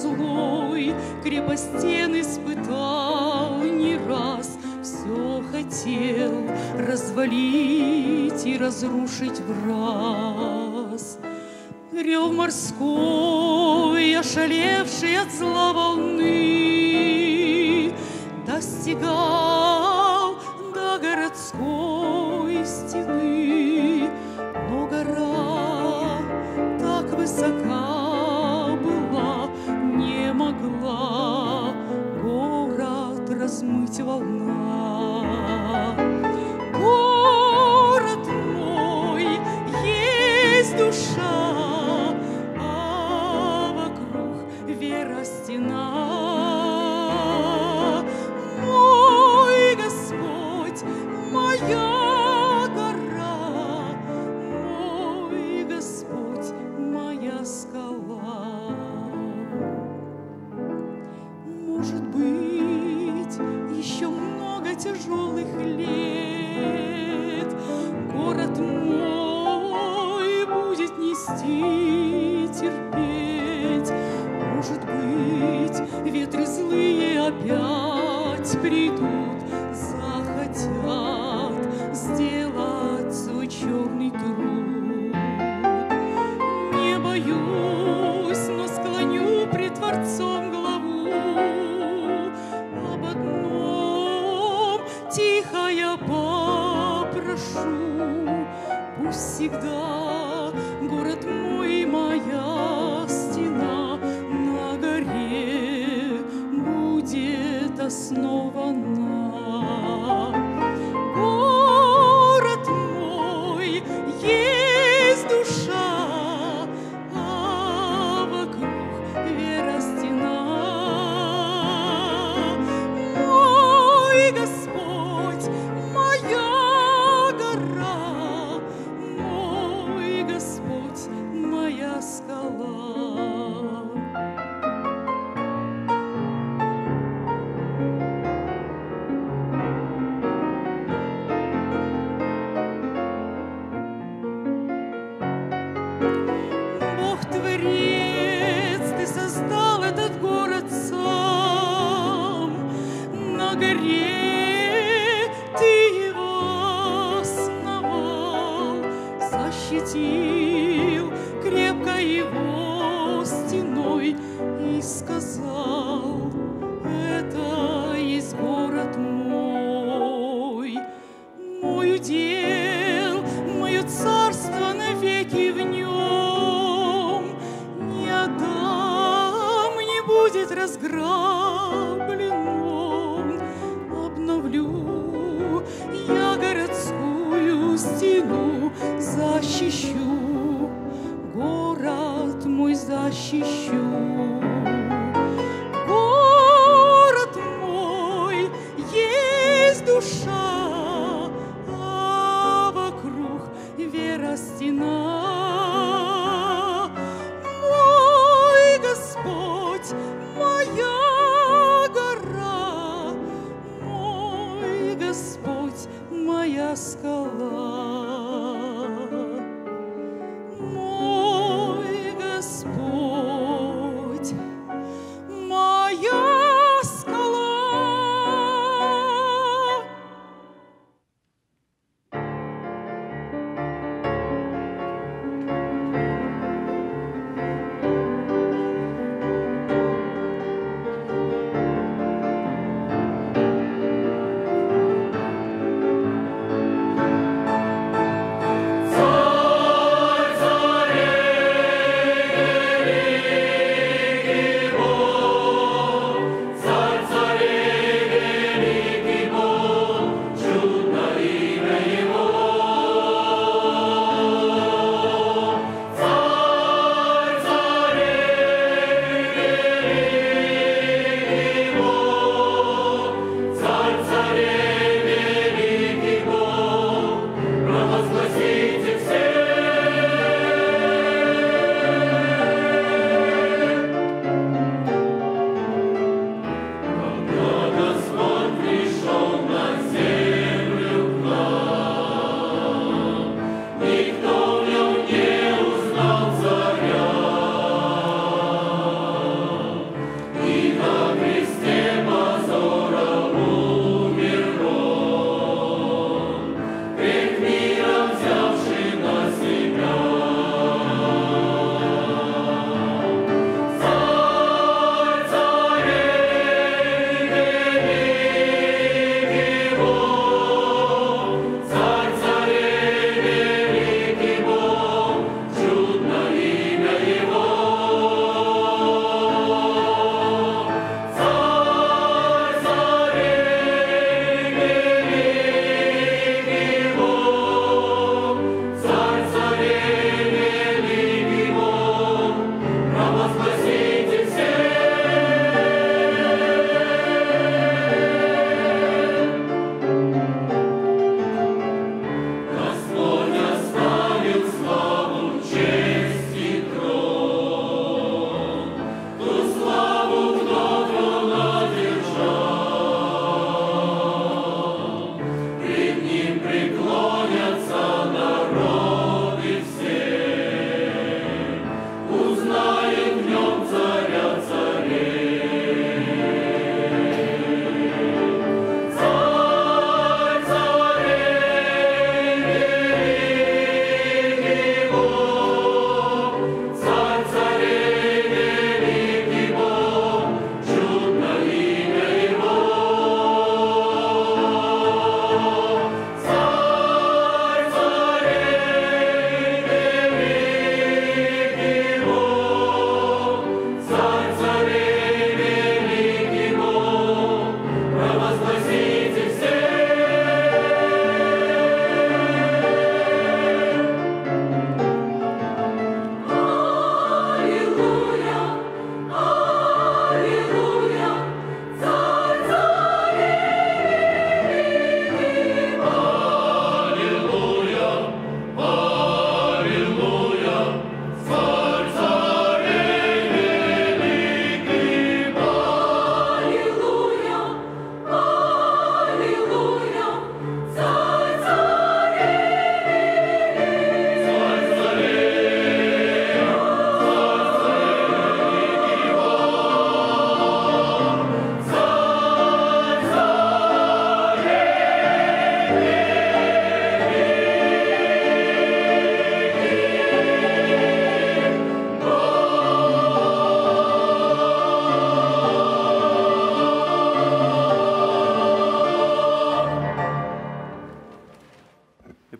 злой, крепостен испытал не раз, все хотел развалить и разрушить враз. Рев морской, ошалевший от зла волны, достигал до городской стены, но гора так высока была, не могла город размыть волна. Город мой, есть душа, а вокруг вера стена. Мой Господь, моя гора, мой Господь, моя скала. Может быть, еще много тяжелых лет город мой будет нести, терпеть. Может быть, ветры злые опять придут, захотят сделать свой черный труд. Не боюсь, но склоню пред Творцом главу. Об одном тихо я попрошу: пусть всегда город мой, моя стена на горе будет основана. Город мой, есть душа, а вокруг вера стена. Мой Господь, моя гора, мой Господь, моя скала. Бог Творец, Ты создал этот город сам. На горе Ты его основал, защитил крепко его стеной и сказал: это есть город мой, мой удел, мое царство навеки в нем. Не отдам, не будет разграблен он. Обновлю я городскую стену, защищу, город мой защищу. Город мой, есть душа, а вокруг вера стена. Мой Господь, моя гора, мой Господь, моя скала. Мой Господь,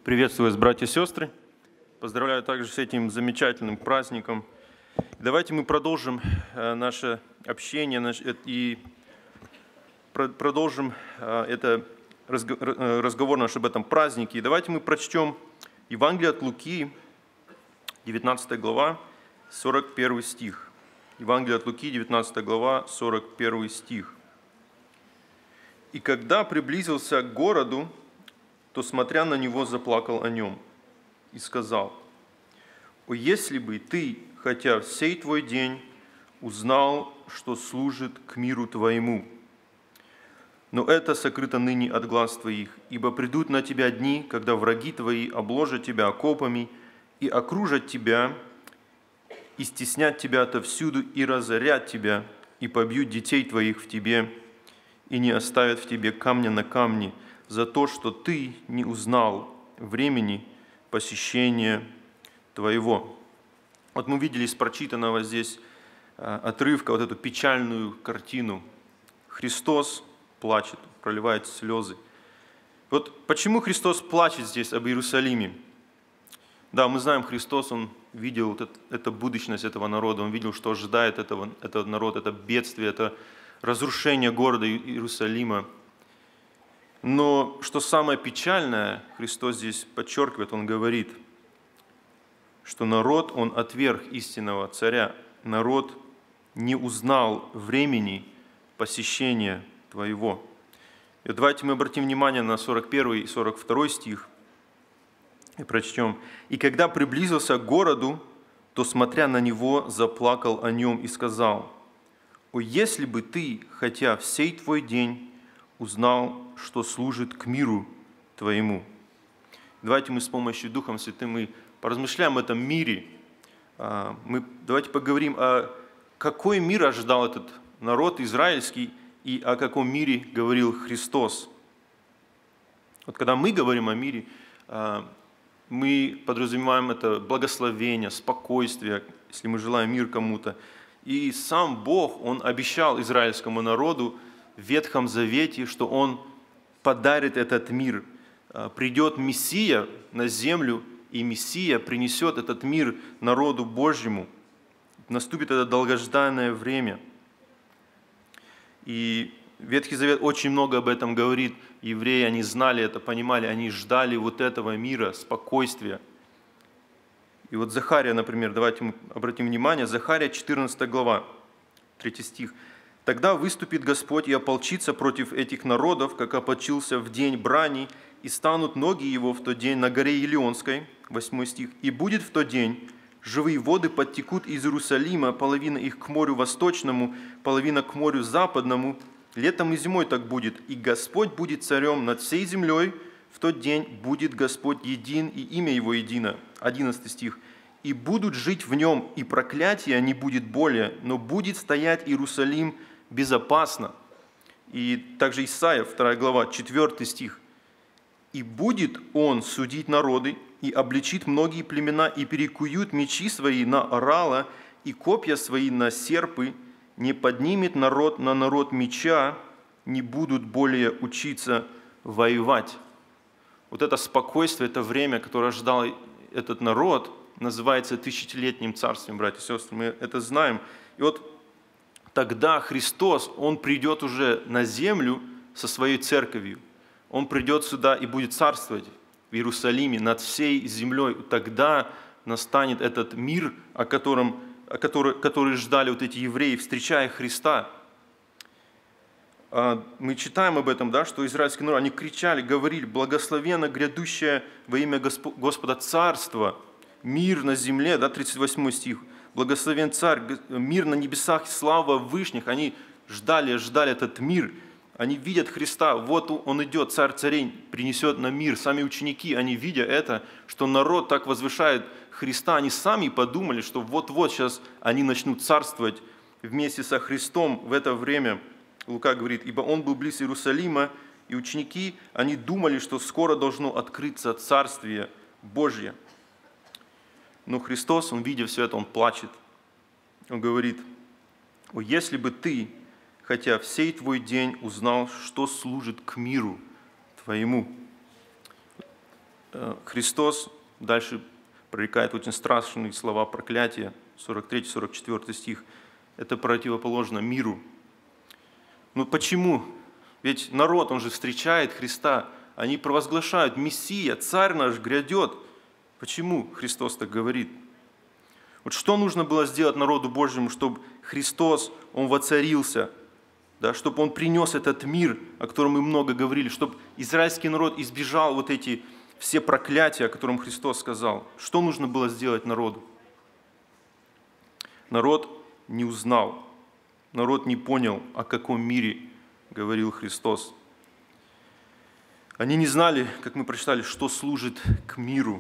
Приветствую вас, братья и сестры. Поздравляю также с этим замечательным праздником. Давайте мы продолжим наше общение и продолжим это разговор наш об этом празднике. И давайте мы прочтем Евангелие от Луки, девятнадцатая глава, сорок первый стих. Евангелие от Луки, девятнадцатая глава, сорок первый стих. «И когда приблизился к городу, то, смотря на него, заплакал о нем и сказал: «О, если бы ты, хотя сей твой день, узнал, что служит к миру твоему! Но это сокрыто ныне от глаз твоих, ибо придут на тебя дни, когда враги твои обложат тебя окопами и окружат тебя, и стеснят тебя отовсюду, и разорят тебя, и побьют детей твоих в тебе, и не оставят в тебе камня на камне за то, что ты не узнал времени посещения твоего». Вот мы видели из прочитанного здесь отрывка вот эту печальную картину. Христос плачет, проливает слезы. Вот почему Христос плачет здесь об Иерусалиме? Да, мы знаем, Христос, Он видел вот это, это будущность этого народа, Он видел, что ожидает этого, этого народа, это бедствие, это разрушение города Иерусалима. Но что самое печальное, Христос здесь подчеркивает, Он говорит, что народ, он отверг истинного царя, народ не узнал времени посещения твоего. И давайте мы обратим внимание на сорок первый и сорок второй стих и прочтем. «И когда приблизился к городу, то, смотря на него, заплакал о нем и сказал: О, если бы ты, хотя в сей твой день, узнал, что служит к миру твоему». Давайте мы с помощью Духом Святым мы поразмышляем об этом мире. Мы, давайте поговорим, о какой мир ожидал этот народ израильский и о каком мире говорил Христос. Вот когда мы говорим о мире, мы подразумеваем это благословение, спокойствие, если мы желаем мир кому-то. И сам Бог, Он обещал израильскому народу в Ветхом Завете, что Он подарит этот мир. Придет Мессия на землю, и Мессия принесет этот мир народу Божьему. Наступит это долгожданное время. И Ветхий Завет очень много об этом говорит. Евреи, они знали это, понимали, они ждали вот этого мира, спокойствия. И вот Захария, например, давайте мы обратим внимание, Захария, четырнадцатая глава, третий стих. «Тогда выступит Господь и ополчится против этих народов, как ополчился в день брани, и станут ноги его в тот день на горе Елеонской», восьмой стих, «и будет в тот день, живые воды подтекут из Иерусалима, половина их к морю восточному, половина к морю западному, летом и зимой так будет, и Господь будет царем над всей землей, в тот день будет Господь един, и имя Его едино». одиннадцатый стих. «И будут жить в нем, и проклятия не будет более, но будет стоять Иерусалим безопасно». И также Исайя, вторая глава, четвёртый стих. «И будет он судить народы, и обличит многие племена, и перекуют мечи свои на орала, и копья свои на серпы, не поднимет народ на народ меча, не будут более учиться воевать». Вот это спокойствие, это время, которое ожидал этот народ, называется тысячелетним царством, братья и сестры, мы это знаем. И вот тогда Христос, Он придет уже на землю со своей церковью. Он придет сюда и будет царствовать в Иерусалиме над всей землей. Тогда настанет этот мир, о котором, о который, который ждали вот эти евреи, встречая Христа. Мы читаем об этом, да, что израильский народ, они кричали, говорили: «Благословенно грядущее во имя Господа царство, мир на земле», да, тридцать восьмой стих. «Благословен царь, мир на небесах, слава вышних». Они ждали, ждали этот мир. Они видят Христа, вот Он идет, царь царей, принесет нам мир. Сами ученики, они видя это, что народ так возвышает Христа, они сами подумали, что вот-вот сейчас они начнут царствовать вместе со Христом в это время. Лука говорит: «Ибо Он был близ Иерусалима, и ученики, они думали, что скоро должно открыться Царствие Божье». Но Христос, Он, видя все это, Он плачет. Он говорит: «О, если бы ты, хотя в сей твой день, узнал, что служит к миру твоему». Христос дальше прорекает очень страшные слова проклятия, сорок третий сорок четвёртый стих. Это противоположно миру. Но почему? Ведь народ, он же встречает Христа, они провозглашают: Мессия, Царь наш грядет. Почему Христос так говорит? Вот что нужно было сделать народу Божьему, чтобы Христос, Он воцарился, да, чтобы Он принес этот мир, о котором мы много говорили, чтобы израильский народ избежал вот эти все проклятия, о которых Христос сказал. Что нужно было сделать народу? Народ не узнал, народ не понял, о каком мире говорил Христос. Они не знали, как мы прочитали, что служит к миру.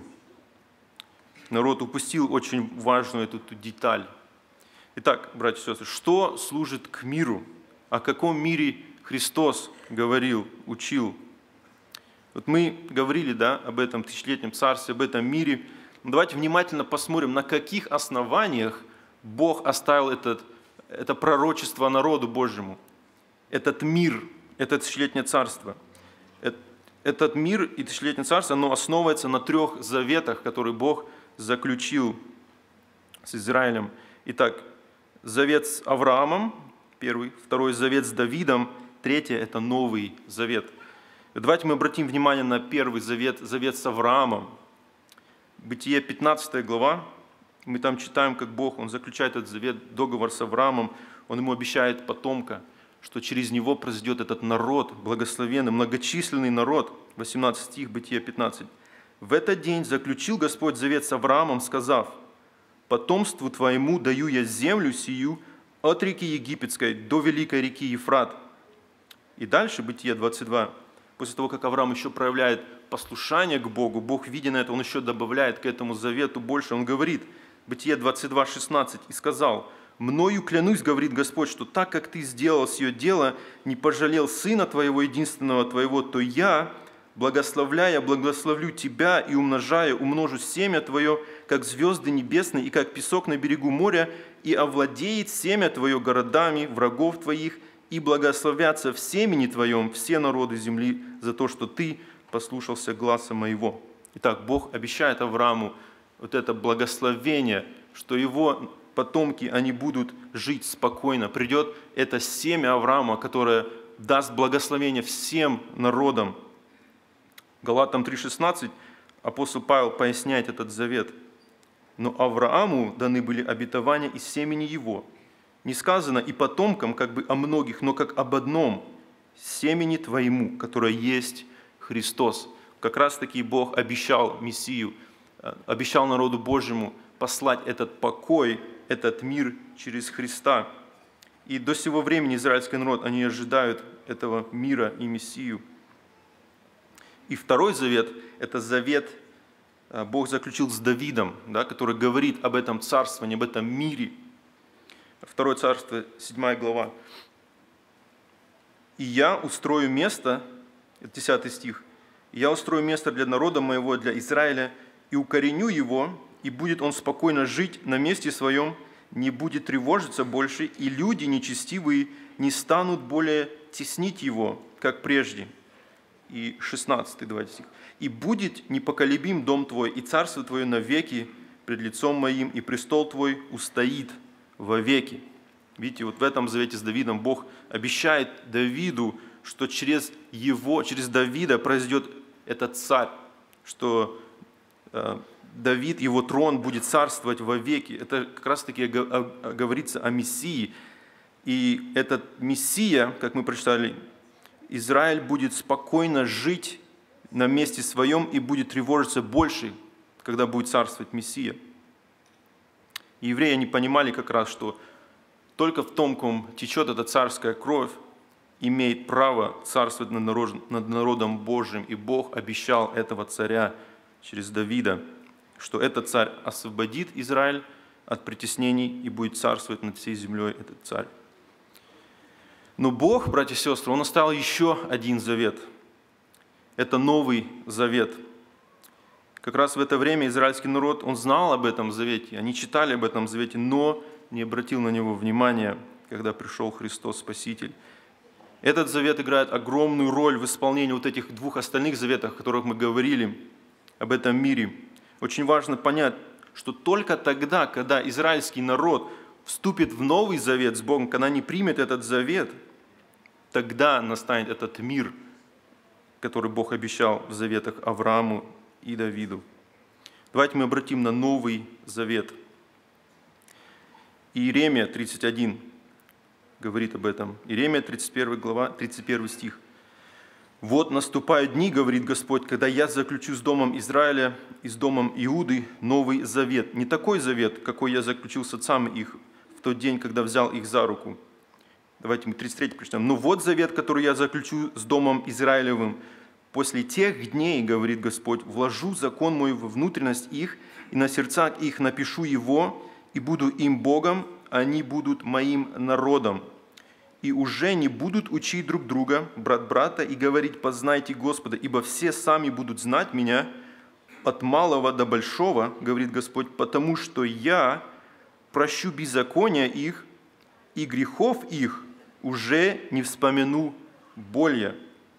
Народ упустил очень важную эту, эту деталь. Итак, братья и сестры, что служит к миру? О каком мире Христос говорил, учил? Вот мы говорили, да, об этом тысячелетнем царстве, об этом мире. Но давайте внимательно посмотрим, на каких основаниях Бог оставил этот, это пророчество народу Божьему. Этот мир, это тысячелетнее царство. Этот мир и тысячелетнее царство, оно основывается на трех заветах, которые Бог заключил с Израилем. Итак, завет с Авраамом, первый, второй завет с Давидом, третий – это Новый Завет. Давайте мы обратим внимание на первый завет, завет с Авраамом. Бытие пятнадцатая глава, мы там читаем, как Бог, Он заключает этот завет, договор с Авраамом, Он ему обещает потомка, что через него произойдет этот народ, благословенный, многочисленный народ. восемнадцатый стих, Бытие пятнадцать. «В этот день заключил Господь завет с Авраамом, сказав: потомству твоему даю я землю сию от реки Египетской до великой реки Ефрат». И дальше, Бытие двадцать два, после того, как Авраам еще проявляет послушание к Богу, Бог, видя на это, он еще добавляет к этому завету больше. Он говорит, Бытие двадцать два шестнадцать, «И сказал: мною клянусь, говорит Господь, что так как ты сделал сие дело, не пожалел сына твоего единственного твоего, то я, благословляя, благословлю тебя и умножая, умножу семя твое, как звезды небесные и как песок на берегу моря, и овладеет семя твое городами врагов твоих, и благословятся в семени твоем все народы земли за то, что ты послушался гласа моего». Итак, Бог обещает Аврааму вот это благословение, что его потомки, они будут жить спокойно. Придет это семя Авраама, которое даст благословение всем народам. Галатам три шестнадцать апостол Павел поясняет этот завет. «Но Аврааму даны были обетования из семени его. Не сказано и потомкам, как бы о многих, но как об одном, семени твоему, которое есть Христос». Как раз таки Бог обещал Мессию, обещал народу Божьему послать этот покой, этот мир через Христа. И до сего времени израильский народ, они ожидают этого мира и Мессию. И второй завет – это завет Бог заключил с Давидом, да, который говорит об этом царствовании, об этом мире. Второе царство, седьмая глава. «И я устрою место», это десятый стих, «И я устрою место для народа моего, для Израиля, и укореню его, и будет он спокойно жить на месте своем, не будет тревожиться больше, и люди нечестивые не станут более теснить его, как прежде». И шестнадцатый, давайте стих. «И будет непоколебим дом твой, и царство твое навеки пред лицом моим, и престол твой устоит вовеки». Видите, вот в этом завете с Давидом Бог обещает Давиду, что через его, через Давида произойдет этот царь, что э, Давид, его трон будет царствовать вовеки. Это как раз-таки говорится о Мессии. И этот Мессия, как мы прочитали, Израиль будет спокойно жить на месте своем и будет тревожиться больше, когда будет царствовать Мессия. И евреи, они понимали как раз, что только в том, ком течет эта царская кровь, имеет право царствовать над народом, над народом Божьим. И Бог обещал этого царя через Давида, что этот царь освободит Израиль от притеснений и будет царствовать над всей землей этот царь. Но Бог, братья и сестры, Он оставил еще один завет. Это Новый Завет. Как раз в это время израильский народ, он знал об этом завете, они читали об этом завете, но не обратил на него внимания, когда пришел Христос Спаситель. Этот завет играет огромную роль в исполнении вот этих двух остальных заветов, о которых мы говорили. об этом мире. Очень важно понять, что только тогда, когда израильский народ вступит в Новый Завет с Богом, когда они примет этот завет, тогда настанет этот мир, который Бог обещал в заветах Аврааму и Давиду. Давайте мы обратим на Новый Завет. Иеремия тридцать один говорит об этом. Иеремия тридцать первая глава, тридцать первый стих. «Вот наступают дни, говорит Господь, когда я заключу с домом Израиля и с домом Иуды новый завет. Не такой завет, какой я заключил с отцами их в тот день, когда взял их за руку». Давайте мы тридцать третий прочитаем. «Но вот завет, который я заключу с домом Израилевым. После тех дней, говорит Господь, вложу закон мой во внутренность их, и на сердцах их напишу его, и буду им Богом, они будут моим народом. И уже не будут учить друг друга, брат брата, и говорить: познайте Господа, ибо все сами будут знать меня, от малого до большого, говорит Господь, потому что я прощу беззакония их, и грехов их уже не вспомяну более».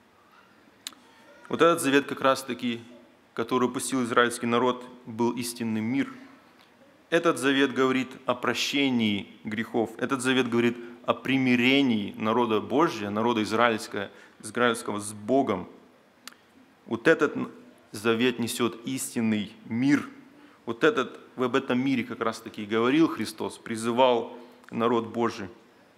Вот этот завет как раз-таки, который упустил израильский народ, был истинный мир. Этот завет говорит о прощении грехов. Этот завет говорит о примирении народа Божьего, народа израильского, израильского с Богом. Вот этот завет несет истинный мир. Вот этот, об этом мире как раз-таки и говорил Христос, призывал народ Божий.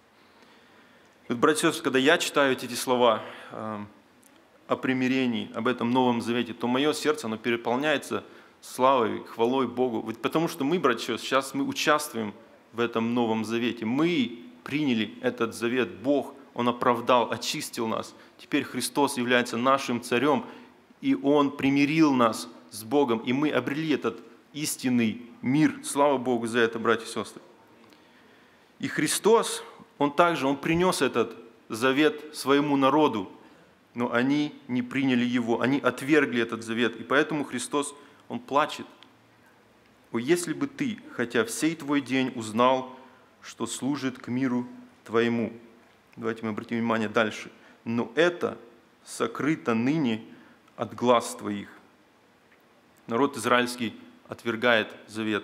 Вот, братья и сестры, когда я читаю эти слова э, о примирении, об этом Новом Завете, то мое сердце, оно переполняется славой, хвалой Богу. Ведь потому что мы, братья, сейчас мы участвуем в этом Новом Завете. Мы приняли этот завет. Бог, Он оправдал, очистил нас. Теперь Христос является нашим царем, и Он примирил нас с Богом, и мы обрели этот истинный мир. Слава Богу за это, братья и сестры. И Христос, Он также, Он принес этот завет своему народу, но они не приняли его, они отвергли этот завет, и поэтому Христос, Он плачет. «О, если бы ты, хотя всей твой день, узнал, что служит к миру твоему». Давайте мы обратим внимание дальше. «Но это сокрыто ныне от глаз твоих». Народ израильский отвергает завет.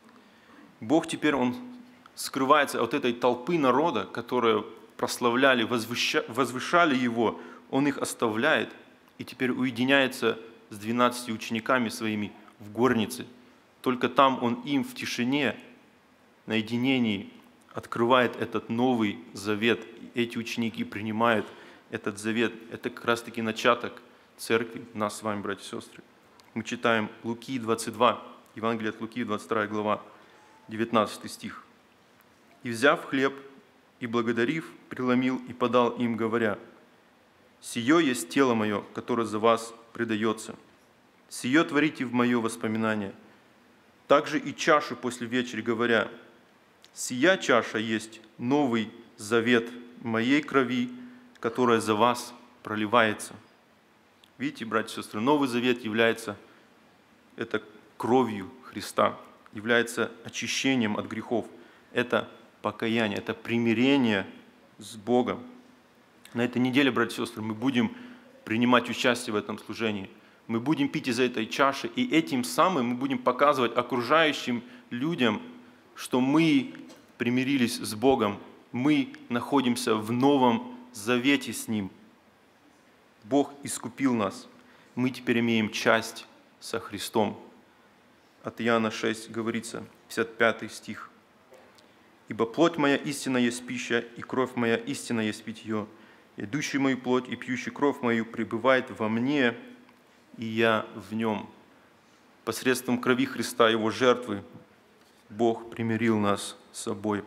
Бог теперь, Он скрывается от этой толпы народа, которые прославляли, возвышали Его. Он их оставляет и теперь уединяется с двенадцатью учениками своими в горнице. Только там Он им в тишине, на единении открывает этот Новый Завет. И эти ученики принимают этот завет. Это как раз-таки начаток церкви, нас с вами, братья и сестры. Мы читаем Луки двадцать два, Евангелие от Луки, двадцать вторая глава, девятнадцатый стих. «И взяв хлеб и благодарив, преломил и подал им, говоря: сие есть тело мое, которое за вас предается. Сие творите в мое воспоминание. Также и чашу после вечери, говоря: сия чаша есть новый завет моей крови, которая за вас проливается». Видите, братья и сестры, Новый Завет является это кровью Христа, является очищением от грехов. Это покаяние, это примирение с Богом. На этой неделе, братья и сестры, мы будем принимать участие в этом служении. Мы будем пить из этой чаши, и этим самым мы будем показывать окружающим людям, что мы примирились с Богом, мы находимся в Новом Завете с Ним. Бог искупил нас, мы теперь имеем часть со Христом. От Иоанна шесть говорится, пятьдесят пятый стих. «Ибо плоть моя истинна есть пища, и кровь моя истинна есть питье. Идущий мою плоть и пьющий кровь мою пребывает во мне, и я в нем». Посредством крови Христа, Его жертвы, Бог примирил нас с собой.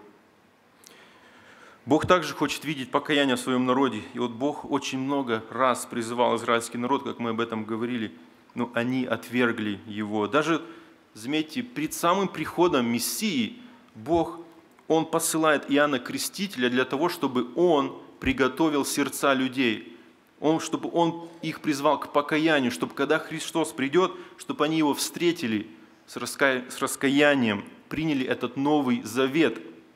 Бог также хочет видеть покаяние в своем народе. И вот Бог очень много раз призывал израильский народ, как мы об этом говорили, но они отвергли Его. Даже, заметьте, перед самым приходом Мессии Бог, Он посылает Иоанна Крестителя для того, чтобы Он приготовил сердца людей, он, чтобы Он их призвал к покаянию, чтобы когда Христос придет, чтобы они Его встретили с, раска... с раскаянием, приняли этот Новый Завет.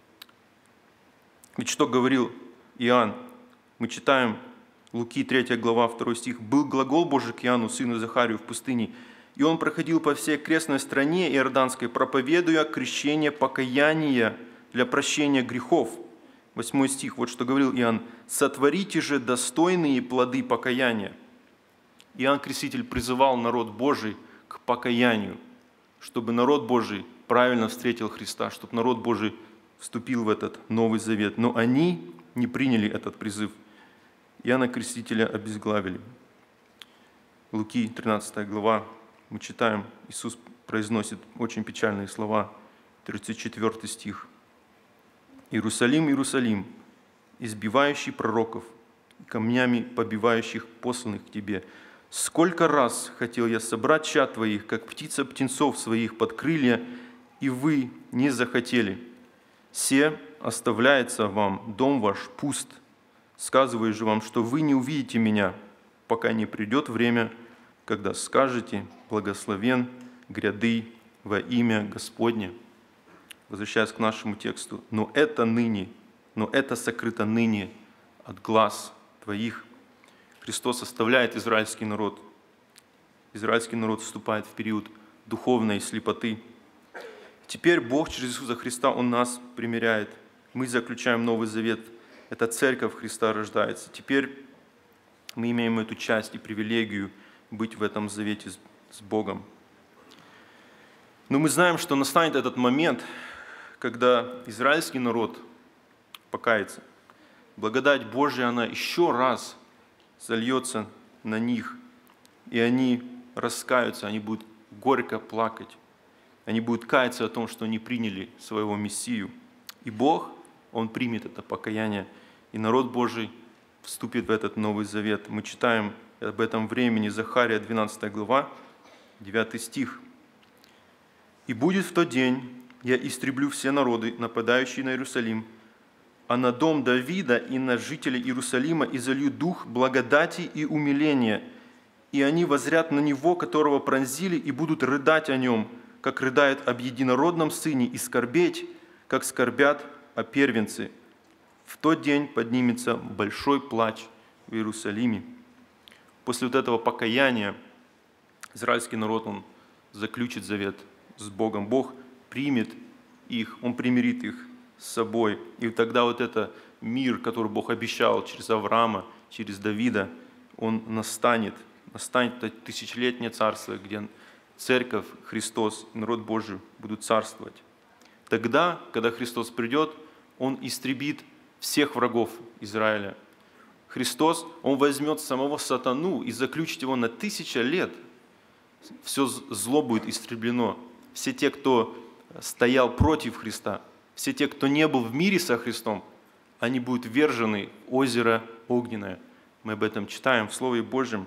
Ведь что говорил Иоанн? Мы читаем Луки третья глава, второй стих. «Был глагол Божий к Иоанну, сыну Захарию, в пустыне: И он проходил по всей окрестной стране Иорданской, проповедуя крещение покаяния для прощения грехов. Восьмой стих, вот что говорил Иоанн. «Сотворите же достойные плоды покаяния». Иоанн Креститель призывал народ Божий к покаянию, чтобы народ Божий правильно встретил Христа, чтобы народ Божий вступил в этот Новый Завет. Но они не приняли этот призыв. Иоанна Крестителя обезглавили. Луки, тринадцатая глава, мы читаем, Иисус произносит очень печальные слова, тридцать четвёртый стих. «Иерусалим, Иерусалим, избивающий пророков, камнями побивающих посланных к тебе, сколько раз хотел я собрать чад твоих, как птица птенцов своих под крылья, и вы не захотели. Се оставляется вам, дом ваш пуст. Сказываю же вам, что вы не увидите меня, пока не придет время, когда скажете: благословен гряды во имя Господне». Возвращаясь к нашему тексту. «Но это ныне, но это сокрыто ныне от глаз твоих». Христос оставляет израильский народ. Израильский народ вступает в период духовной слепоты. Теперь Бог через Иисуса Христа, Он нас примиряет. Мы заключаем Новый Завет. Эта церковь Христа рождается. Теперь мы имеем эту часть и привилегию быть в этом завете с Богом. Но мы знаем, что настанет этот момент, когда израильский народ покается. Благодать Божья, она еще раз зальется на них, и они раскаются, они будут горько плакать, они будут каяться о том, что они приняли своего Мессию. И Бог, Он примет это покаяние, и народ Божий вступит в этот Новый Завет. Мы читаем об этом времени, Захария, двенадцатая глава, девятый стих. «И будет в тот день, я истреблю все народы, нападающие на Иерусалим, а на дом Давида и на жителей Иерусалима изолью дух благодати и умиления, и они воззрят на него, которого пронзили, и будут рыдать о нем, как рыдают об единородном сыне, и скорбеть, как скорбят о первенце. В тот день поднимется большой плач в Иерусалиме». После вот этого покаяния израильский народ, он заключит завет с Богом. Бог примет их, Он примирит их с собой. И тогда вот этот мир, который Бог обещал через Авраама, через Давида, он настанет. Настанет это тысячелетнее царство, где церковь, Христос, народ Божий будут царствовать. Тогда, когда Христос придет, Он истребит всех врагов Израиля. Христос, Он возьмет самого сатану и заключит его на тысячу лет. Все зло будет истреблено. Все те, кто стоял против Христа, все те, кто не был в мире со Христом, они будут ввержены в озеро огненное. Мы об этом читаем в Слове Божьем.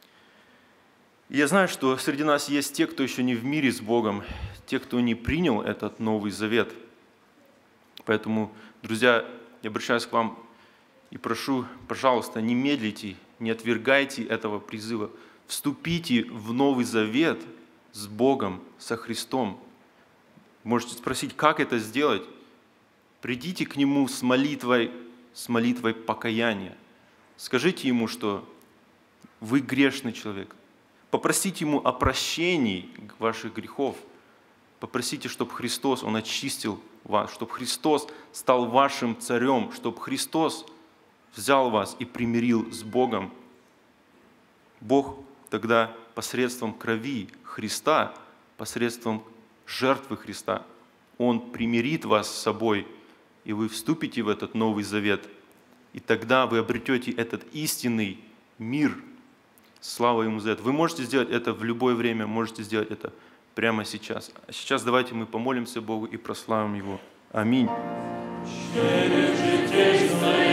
И я знаю, что среди нас есть те, кто еще не в мире с Богом, те, кто не принял этот Новый Завет. Поэтому, друзья, я обращаюсь к вам и прошу, пожалуйста, не медлите, не отвергайте этого призыва. Вступите в Новый Завет с Богом, со Христом. Можете спросить, как это сделать? Придите к Нему с молитвой, с молитвой покаяния. Скажите Ему, что вы грешный человек. Попросите Ему о прощении ваших грехов. Попросите, чтобы Христос, Он очистил вас, чтобы Христос стал вашим царем, чтобы Христос взял вас и примирил с Богом. Бог тогда посредством крови Христа, посредством жертвы Христа, Он примирит вас с собой, и вы вступите в этот Новый Завет. И тогда вы обретете этот истинный мир. Слава Ему за это. Вы можете сделать это в любое время, можете сделать это прямо сейчас. А сейчас давайте мы помолимся Богу и прославим Его. Аминь. Через житейство